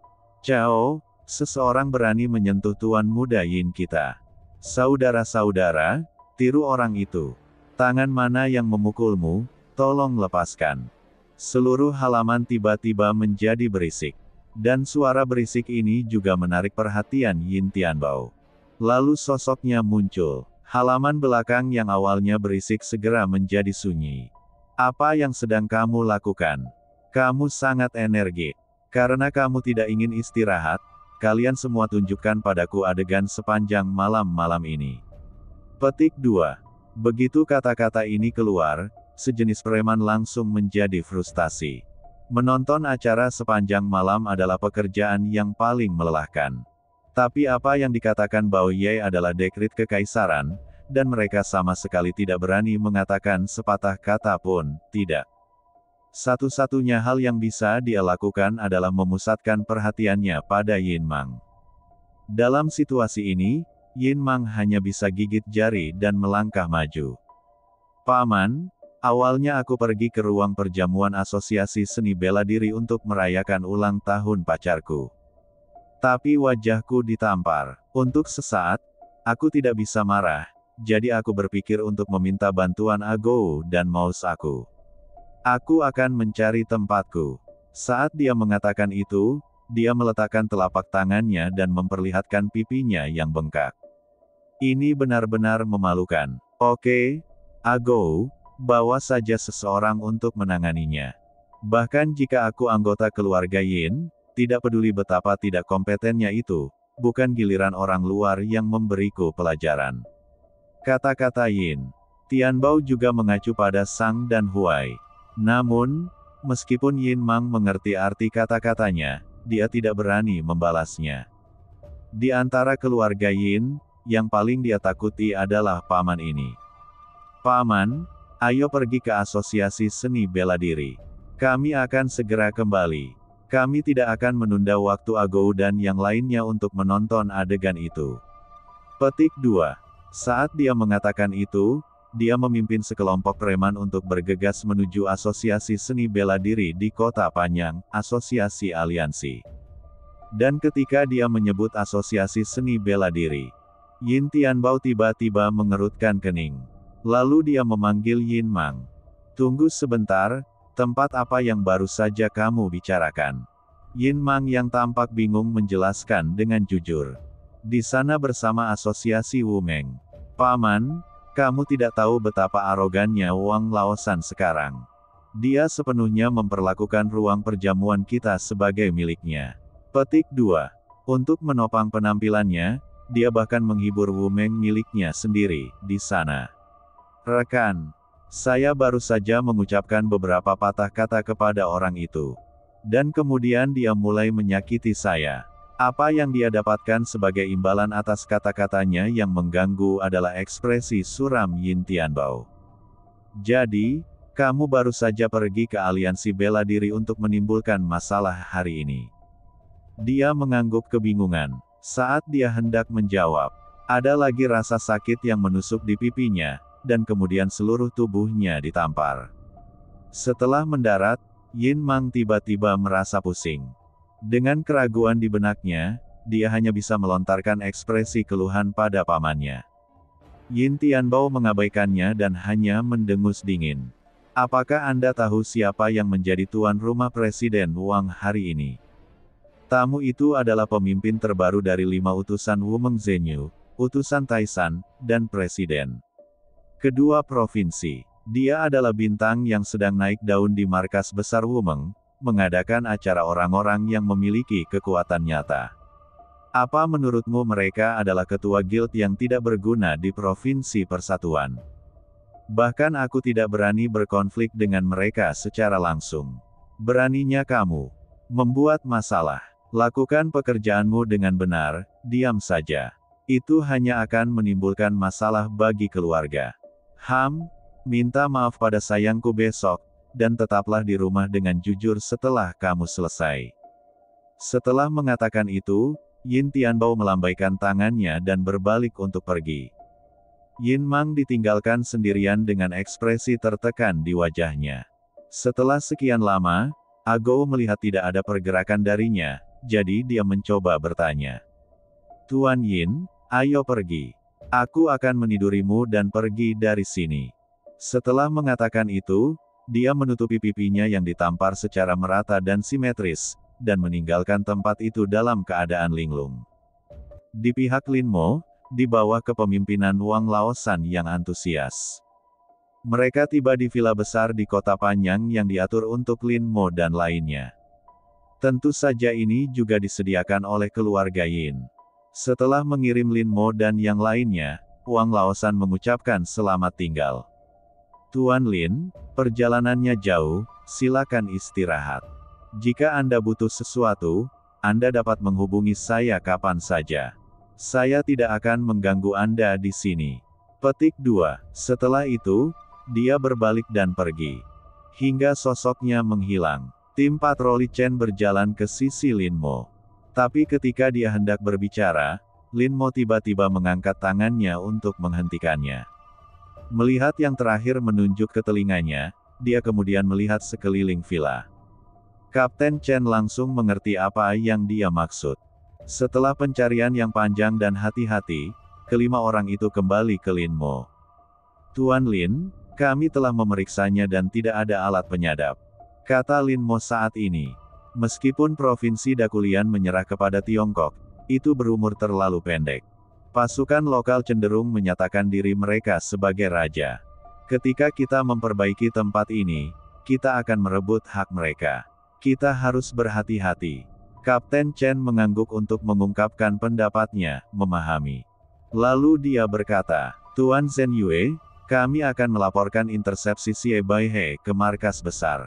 Cao, seseorang berani menyentuh Tuan Muda Yin kita. Saudara-saudara, tiru orang itu. Tangan mana yang memukulmu, tolong lepaskan. Seluruh halaman tiba-tiba menjadi berisik. Dan suara berisik ini juga menarik perhatian Yin Tianbao. Lalu sosoknya muncul. Halaman belakang yang awalnya berisik segera menjadi sunyi. Apa yang sedang kamu lakukan? Kamu sangat energik. Karena kamu tidak ingin istirahat, kalian semua tunjukkan padaku adegan sepanjang malam-malam ini. Petik dua. Begitu kata-kata ini keluar, sejenis preman langsung menjadi frustasi. Menonton acara sepanjang malam adalah pekerjaan yang paling melelahkan. Tapi apa yang dikatakan Bao Ye adalah dekrit kekaisaran, dan mereka sama sekali tidak berani mengatakan sepatah kata pun, tidak. Satu-satunya hal yang bisa dia lakukan adalah memusatkan perhatiannya pada Yin Mang. Dalam situasi ini, Yin Mang hanya bisa gigit jari dan melangkah maju. Paman, awalnya aku pergi ke ruang perjamuan asosiasi seni bela diri untuk merayakan ulang tahun pacarku. Tapi wajahku ditampar. Untuk sesaat, aku tidak bisa marah, jadi aku berpikir untuk meminta bantuan Agou dan Mouse aku. Aku akan mencari tempatku. Saat dia mengatakan itu, dia meletakkan telapak tangannya dan memperlihatkan pipinya yang bengkak. Ini benar-benar memalukan. Oke, Agou, bawa saja seseorang untuk menanganinya. Bahkan jika aku anggota keluarga Yin, tidak peduli betapa tidak kompetennya itu, bukan giliran orang luar yang memberiku pelajaran. Kata-kata Yin Tianbao juga mengacu pada Sang dan Huai. Namun, meskipun Yin Mang mengerti arti kata-katanya, dia tidak berani membalasnya. Di antara keluarga Yin, yang paling dia takuti adalah paman ini. Paman, ayo pergi ke asosiasi seni bela diri. Kami akan segera kembali. Kami tidak akan menunda waktu Agou dan yang lainnya untuk menonton adegan itu. Petik dua. Saat dia mengatakan itu, dia memimpin sekelompok preman untuk bergegas menuju asosiasi seni bela diri di kota Panyang, asosiasi aliansi. Dan ketika dia menyebut asosiasi seni bela diri, Yin Tianbao tiba-tiba mengerutkan kening. Lalu dia memanggil Yin Mang. Tunggu sebentar, tempat apa yang baru saja kamu bicarakan? Yin Mang yang tampak bingung menjelaskan dengan jujur. Di sana bersama asosiasi Wumeng. Paman, kamu tidak tahu betapa arogannya Wang Laosan sekarang. Dia sepenuhnya memperlakukan ruang perjamuan kita sebagai miliknya. Petik dua. Untuk menopang penampilannya, dia bahkan menghibur Wumeng miliknya sendiri, di sana. Rekan, saya baru saja mengucapkan beberapa patah kata kepada orang itu. Dan kemudian dia mulai menyakiti saya. Apa yang dia dapatkan sebagai imbalan atas kata-katanya yang mengganggu adalah ekspresi suram Yin Tianbao. Jadi, kamu baru saja pergi ke aliansi bela diri untuk menimbulkan masalah hari ini. Dia mengangguk kebingungan. Saat dia hendak menjawab, ada lagi rasa sakit yang menusuk di pipinya, dan kemudian seluruh tubuhnya ditampar. Setelah mendarat, Yin Mang tiba-tiba merasa pusing. Dengan keraguan di benaknya, dia hanya bisa melontarkan ekspresi keluhan pada pamannya. Yin Tianbao mengabaikannya dan hanya mendengus dingin. Apakah Anda tahu siapa yang menjadi tuan rumah Presiden Wang hari ini? Tamu itu adalah pemimpin terbaru dari lima utusan Wumeng Zhenyu, utusan Taisan, dan presiden. Kedua provinsi. Dia adalah bintang yang sedang naik daun di markas besar Wumeng, mengadakan acara orang-orang yang memiliki kekuatan nyata. Apa menurutmu mereka adalah ketua guild yang tidak berguna di Provinsi Persatuan? Bahkan aku tidak berani berkonflik dengan mereka secara langsung. Beraninya kamu membuat masalah. Lakukan pekerjaanmu dengan benar, diam saja. Itu hanya akan menimbulkan masalah bagi keluarga. Ham, minta maaf pada sayangku besok, dan tetaplah di rumah dengan jujur setelah kamu selesai. Setelah mengatakan itu, Yin Tianbao melambaikan tangannya dan berbalik untuk pergi. Yin Mang ditinggalkan sendirian dengan ekspresi tertekan di wajahnya. Setelah sekian lama, Agou melihat tidak ada pergerakan darinya, jadi dia mencoba bertanya. Tuan Yin, ayo pergi. Aku akan menidurimu dan pergi dari sini. Setelah mengatakan itu, dia menutupi pipinya yang ditampar secara merata dan simetris, dan meninggalkan tempat itu dalam keadaan linglung. Di pihak Lin Mo, di bawah kepemimpinan Wang Laosan yang antusias. Mereka tiba di villa besar di kota Panyang yang diatur untuk Lin Mo dan lainnya. Tentu saja ini juga disediakan oleh keluarga Yin. Setelah mengirim Lin Mo dan yang lainnya, Wang Laosan mengucapkan selamat tinggal. Tuan Lin, perjalanannya jauh, silakan istirahat. Jika Anda butuh sesuatu, Anda dapat menghubungi saya kapan saja. Saya tidak akan mengganggu Anda di sini. Petik dua. Setelah itu, dia berbalik dan pergi. Hingga sosoknya menghilang. Tim patroli Chen berjalan ke sisi Lin Mo. Tapi ketika dia hendak berbicara, Lin Mo tiba-tiba mengangkat tangannya untuk menghentikannya. Melihat yang terakhir menunjuk ke telinganya, dia kemudian melihat sekeliling villa. Kapten Chen langsung mengerti apa yang dia maksud. Setelah pencarian yang panjang dan hati-hati, kelima orang itu kembali ke Lin Mo. Tuan Lin, kami telah memeriksanya dan tidak ada alat penyadap. Kata Lin Mo saat ini. Meskipun Provinsi Dakulian menyerah kepada Tiongkok, itu berumur terlalu pendek. Pasukan lokal cenderung menyatakan diri mereka sebagai raja. Ketika kita memperbaiki tempat ini, kita akan merebut hak mereka. Kita harus berhati-hati. Kapten Chen mengangguk untuk mengungkapkan pendapatnya, memahami. Lalu dia berkata, Tuan Zhen Yue, kami akan melaporkan intersepsi Xie Baihe ke markas besar.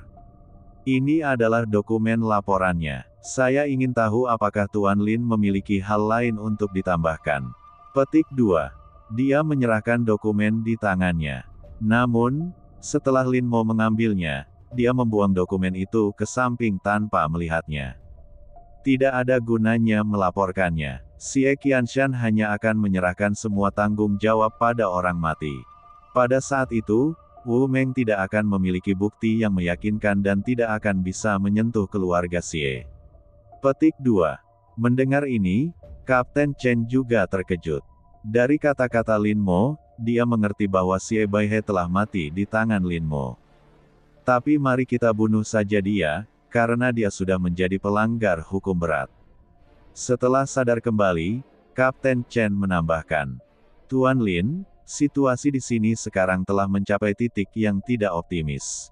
Ini adalah dokumen laporannya. Saya ingin tahu apakah Tuan Lin memiliki hal lain untuk ditambahkan. Petik dua. Dia menyerahkan dokumen di tangannya. Namun, setelah Lin Mo mengambilnya, dia membuang dokumen itu ke samping tanpa melihatnya. Tidak ada gunanya melaporkannya. Xie Qianshan hanya akan menyerahkan semua tanggung jawab pada orang mati. Pada saat itu, Wu Meng tidak akan memiliki bukti yang meyakinkan dan tidak akan bisa menyentuh keluarga Xie. Petik dua. Mendengar ini, Kapten Chen juga terkejut. Dari kata-kata Lin Mo, dia mengerti bahwa Xie Baihe telah mati di tangan Lin Mo. Tapi mari kita bunuh saja dia, karena dia sudah menjadi pelanggar hukum berat. Setelah sadar kembali, Kapten Chen menambahkan, Tuan Lin, situasi di sini sekarang telah mencapai titik yang tidak optimis.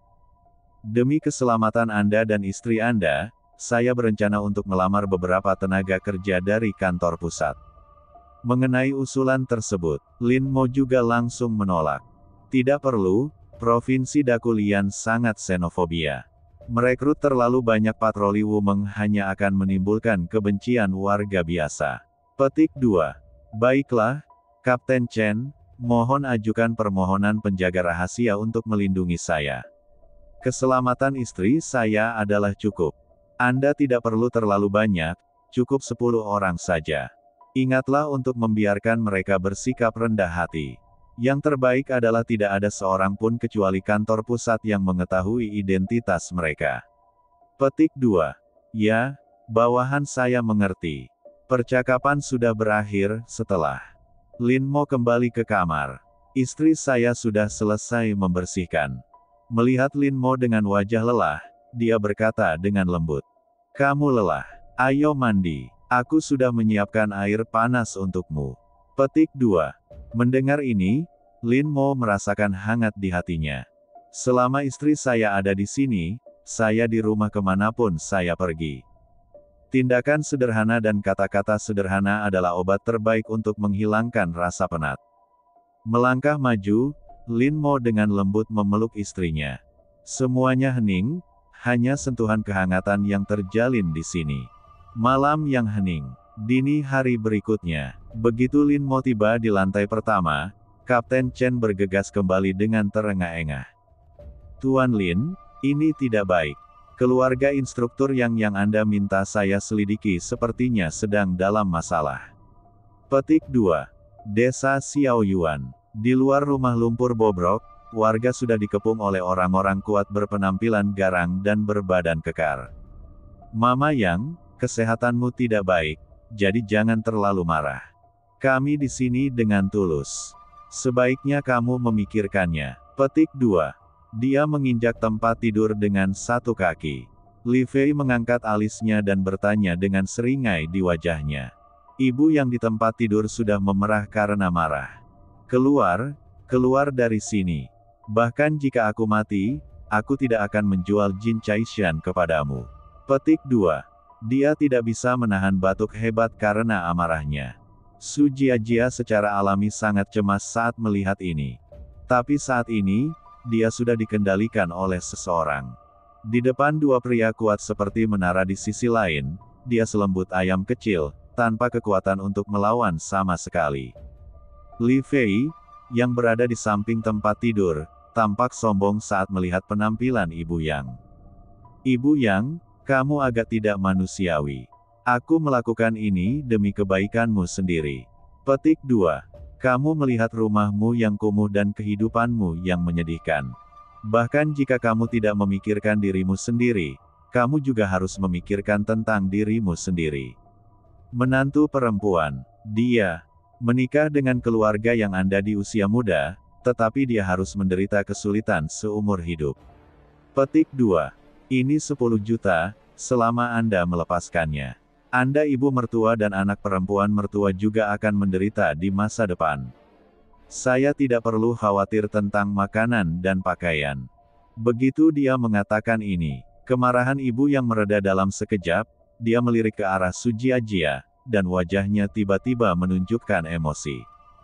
Demi keselamatan Anda dan istri Anda, saya berencana untuk melamar beberapa tenaga kerja dari kantor pusat. Mengenai usulan tersebut, Lin Mo juga langsung menolak. Tidak perlu, Provinsi Dakulian sangat xenofobia. Merekrut terlalu banyak patroli Wumeng hanya akan menimbulkan kebencian warga biasa. Petik dua. Baiklah, Kapten Chen, mohon ajukan permohonan penjaga rahasia untuk melindungi saya. Keselamatan istri saya adalah cukup. Anda tidak perlu terlalu banyak, cukup sepuluh orang saja. Ingatlah untuk membiarkan mereka bersikap rendah hati. Yang terbaik adalah tidak ada seorang pun kecuali kantor pusat yang mengetahui identitas mereka. Petik dua. Ya, bawahan saya mengerti. Percakapan sudah berakhir, setelah Lin Mo kembali ke kamar. Istri saya sudah selesai membersihkan. Melihat Lin Mo dengan wajah lelah, dia berkata dengan lembut. Kamu lelah. Ayo mandi. Aku sudah menyiapkan air panas untukmu. Petik dua. Mendengar ini, Lin Mo merasakan hangat di hatinya. Selama istri saya ada di sini, saya di rumah kemanapun saya pergi. Tindakan sederhana dan kata-kata sederhana adalah obat terbaik untuk menghilangkan rasa penat. Melangkah maju, Lin Mo dengan lembut memeluk istrinya. Semuanya hening, hanya sentuhan kehangatan yang terjalin di sini. Malam yang hening. Dini hari berikutnya, begitu Lin Mo tiba di lantai pertama, Kapten Chen bergegas kembali dengan terengah-engah. Tuan Lin, ini tidak baik. Keluarga instruktur yang yang Anda minta saya selidiki sepertinya sedang dalam masalah. Petik dua. Desa Xiaoyuan. Di luar rumah lumpur bobrok, warga sudah dikepung oleh orang-orang kuat berpenampilan garang dan berbadan kekar. Mama Yang, kesehatanmu tidak baik, jadi jangan terlalu marah. Kami di sini dengan tulus. Sebaiknya kamu memikirkannya. Petik dua. Dia menginjak tempat tidur dengan satu kaki. Li Fei mengangkat alisnya dan bertanya dengan seringai di wajahnya. Ibu yang di tempat tidur sudah memerah karena marah. Keluar, keluar dari sini. Bahkan jika aku mati, aku tidak akan menjual Jin Chaishan kepadamu. Petik dua. Dia tidak bisa menahan batuk hebat karena amarahnya. Su Jiajia secara alami sangat cemas saat melihat ini. Tapi saat ini, dia sudah dikendalikan oleh seseorang. Di depan dua pria kuat seperti menara di sisi lain, dia selembut ayam kecil, tanpa kekuatan untuk melawan sama sekali. Li Fei, yang berada di samping tempat tidur, tampak sombong saat melihat penampilan Ibu Yang. Ibu Yang, kamu agak tidak manusiawi. Aku melakukan ini demi kebaikanmu sendiri. Petik dua. Kamu melihat rumahmu yang kumuh dan kehidupanmu yang menyedihkan. Bahkan jika kamu tidak memikirkan dirimu sendiri, kamu juga harus memikirkan tentang dirimu sendiri. Menantu perempuan, dia menikah dengan keluarga yang Anda di usia muda, tetapi dia harus menderita kesulitan seumur hidup. Petik dua. Ini sepuluh juta, selama Anda melepaskannya. Anda ibu mertua dan anak perempuan mertua juga akan menderita di masa depan. Saya tidak perlu khawatir tentang makanan dan pakaian. Begitu dia mengatakan ini, kemarahan ibu yang mereda dalam sekejap, dia melirik ke arah Su Jiajia, dan wajahnya tiba-tiba menunjukkan emosi.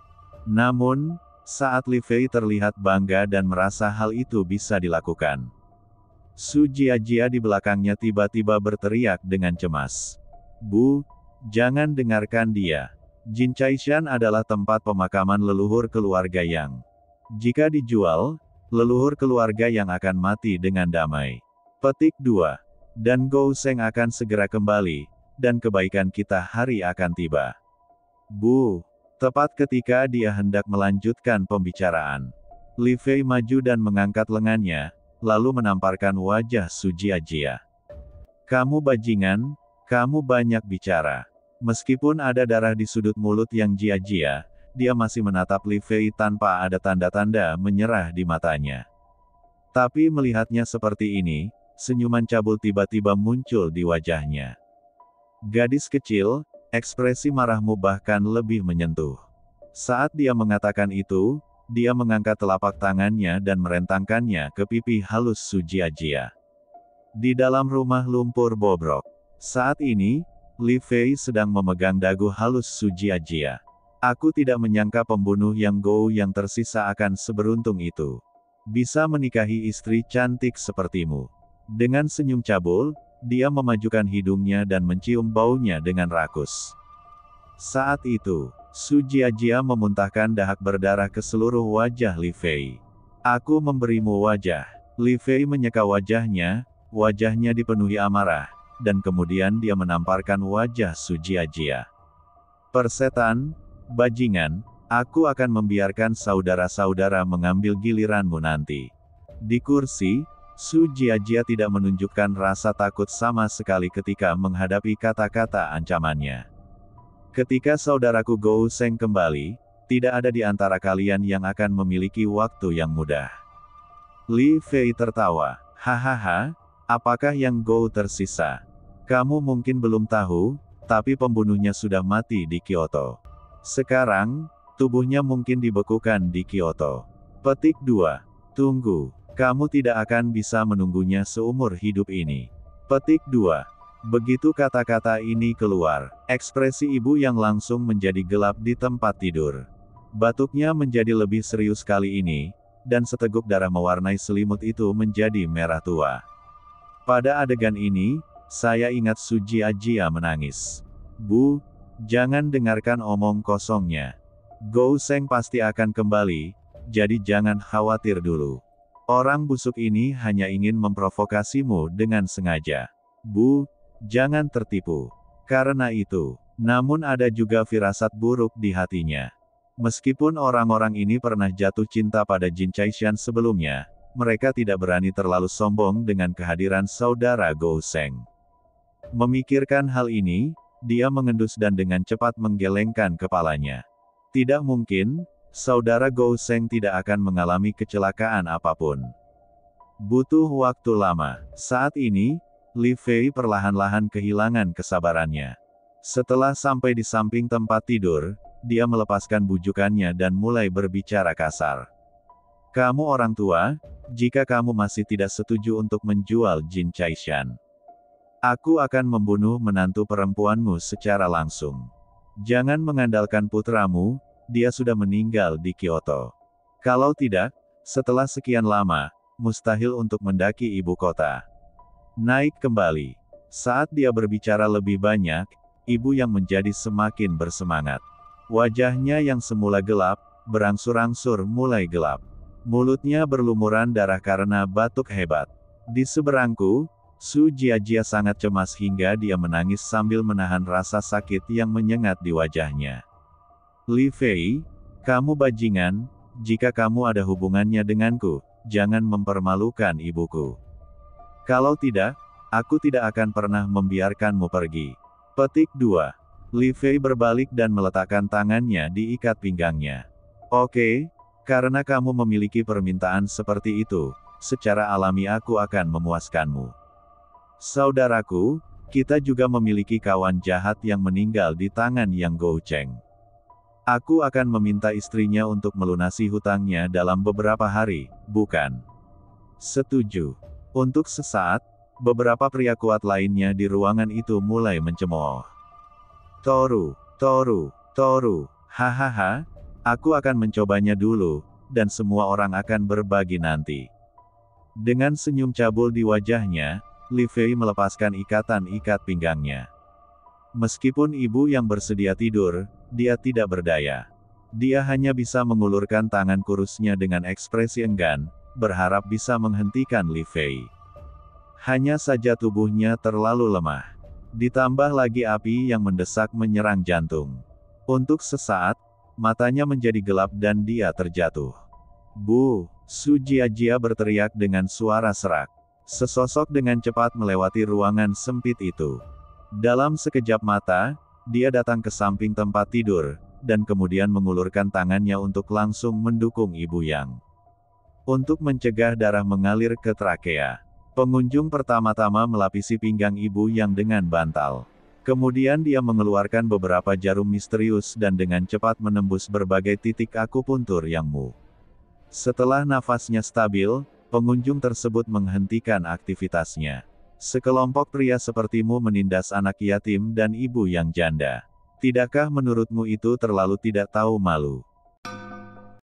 Namun, saat Li Fei terlihat bangga dan merasa hal itu bisa dilakukan. Su Jiajia di belakangnya tiba-tiba berteriak dengan cemas. Bu, jangan dengarkan dia. Jin Chaishan adalah tempat pemakaman leluhur keluarga Yang. Jika dijual, leluhur keluarga Yang akan mati dengan damai. Petik dua. Dan Gou Seng akan segera kembali, dan kebaikan kita hari akan tiba. Bu, tepat ketika dia hendak melanjutkan pembicaraan, Li Fei maju dan mengangkat lengannya, lalu menamparkan wajah Su Jiajia. Kamu bajingan, kamu banyak bicara. Meskipun ada darah di sudut mulut yang Jiajia, dia masih menatap Li Fei tanpa ada tanda-tanda menyerah di matanya. Tapi melihatnya seperti ini, senyuman cabul tiba-tiba muncul di wajahnya. Gadis kecil, ekspresi marahmu bahkan lebih menyentuh. Saat dia mengatakan itu, dia mengangkat telapak tangannya dan merentangkannya ke pipi halus Su Jiajia. Di dalam rumah lumpur bobrok. Saat ini, Li Fei sedang memegang dagu halus Su Jiajia. Aku tidak menyangka pembunuh yang Gou yang tersisa akan seberuntung itu. Bisa menikahi istri cantik sepertimu. Dengan senyum cabul, dia memajukan hidungnya dan mencium baunya dengan rakus. Saat itu, Su Jiajia memuntahkan dahak berdarah ke seluruh wajah Li Fei. Aku memberimu wajah. Li Fei menyeka wajahnya, wajahnya dipenuhi amarah, dan kemudian dia menamparkan wajah Su Jiajia. Persetan, bajingan, aku akan membiarkan saudara-saudara mengambil giliranmu nanti. Di kursi, Su Jiajia tidak menunjukkan rasa takut sama sekali ketika menghadapi kata-kata ancamannya. Ketika saudaraku Gou Seng kembali, tidak ada di antara kalian yang akan memiliki waktu yang mudah. Li Fei tertawa. Hahaha, apakah yang Gou tersisa? Kamu mungkin belum tahu, tapi pembunuhnya sudah mati di Kyoto. Sekarang, tubuhnya mungkin dibekukan di Kyoto. Petik dua. Tunggu, kamu tidak akan bisa menunggunya seumur hidup ini. Petik dua. Begitu kata-kata ini keluar, ekspresi ibu yang langsung menjadi gelap di tempat tidur. Batuknya menjadi lebih serius kali ini, dan seteguk darah mewarnai selimut itu menjadi merah tua. Pada adegan ini, saya ingat Suji Ajia menangis. Bu, jangan dengarkan omong kosongnya. Gou Seng pasti akan kembali, jadi jangan khawatir dulu. Orang busuk ini hanya ingin memprovokasimu dengan sengaja. Bu, jangan tertipu. Karena itu, namun ada juga firasat buruk di hatinya. Meskipun orang-orang ini pernah jatuh cinta pada Jin Chaishan sebelumnya, mereka tidak berani terlalu sombong dengan kehadiran saudara Gou Seng. Memikirkan hal ini, dia mengendus dan dengan cepat menggelengkan kepalanya. Tidak mungkin, saudara Gou Seng tidak akan mengalami kecelakaan apapun. Butuh waktu lama. Saat ini, Li Fei perlahan-lahan kehilangan kesabarannya. Setelah sampai di samping tempat tidur, dia melepaskan bujukannya dan mulai berbicara kasar. Kamu orang tua, jika kamu masih tidak setuju untuk menjual Jin Chaishan, aku akan membunuh menantu perempuanmu secara langsung. Jangan mengandalkan putramu, dia sudah meninggal di Kyoto. Kalau tidak, setelah sekian lama, mustahil untuk mendaki ibu kota. Naik kembali. Saat dia berbicara lebih banyak, ibu yang menjadi semakin bersemangat. Wajahnya yang semula gelap, berangsur-angsur mulai gelap. Mulutnya berlumuran darah karena batuk hebat. Di seberangku, Su Jiajia sangat cemas hingga dia menangis sambil menahan rasa sakit yang menyengat di wajahnya. Li Fei, kamu bajingan, jika kamu ada hubungannya denganku, jangan mempermalukan ibuku. Kalau tidak, aku tidak akan pernah membiarkanmu pergi. Petik dua. Li Fei berbalik dan meletakkan tangannya di ikat pinggangnya. Oke, karena kamu memiliki permintaan seperti itu, secara alami aku akan memuaskanmu. Saudaraku, kita juga memiliki kawan jahat yang meninggal di tangan Yang Gou Cheng. Aku akan meminta istrinya untuk melunasi hutangnya dalam beberapa hari, bukan? Setuju. Untuk sesaat, beberapa pria kuat lainnya di ruangan itu mulai mencemooh. Toru, Toru, Toru, hahaha, aku akan mencobanya dulu, dan semua orang akan berbagi nanti. Dengan senyum cabul di wajahnya, Li Fei melepaskan ikatan ikat pinggangnya. Meskipun ibu yang bersedia tidur, dia tidak berdaya. Dia hanya bisa mengulurkan tangan kurusnya dengan ekspresi enggan, berharap bisa menghentikan Li Fei. Hanya saja tubuhnya terlalu lemah. Ditambah lagi api yang mendesak menyerang jantung. Untuk sesaat, matanya menjadi gelap dan dia terjatuh. Bu, Su Jiajia berteriak dengan suara serak. Sesosok dengan cepat melewati ruangan sempit itu. Dalam sekejap mata, dia datang ke samping tempat tidur, dan kemudian mengulurkan tangannya untuk langsung mendukung Ibu Yang. Untuk mencegah darah mengalir ke trakea, pengunjung pertama-tama melapisi pinggang Ibu Yang dengan bantal. Kemudian dia mengeluarkan beberapa jarum misterius dan dengan cepat menembus berbagai titik akupuntur yang mu. Setelah nafasnya stabil, pengunjung tersebut menghentikan aktivitasnya. Sekelompok pria sepertimu menindas anak yatim dan ibu yang janda. Tidakkah menurutmu itu terlalu tidak tahu malu?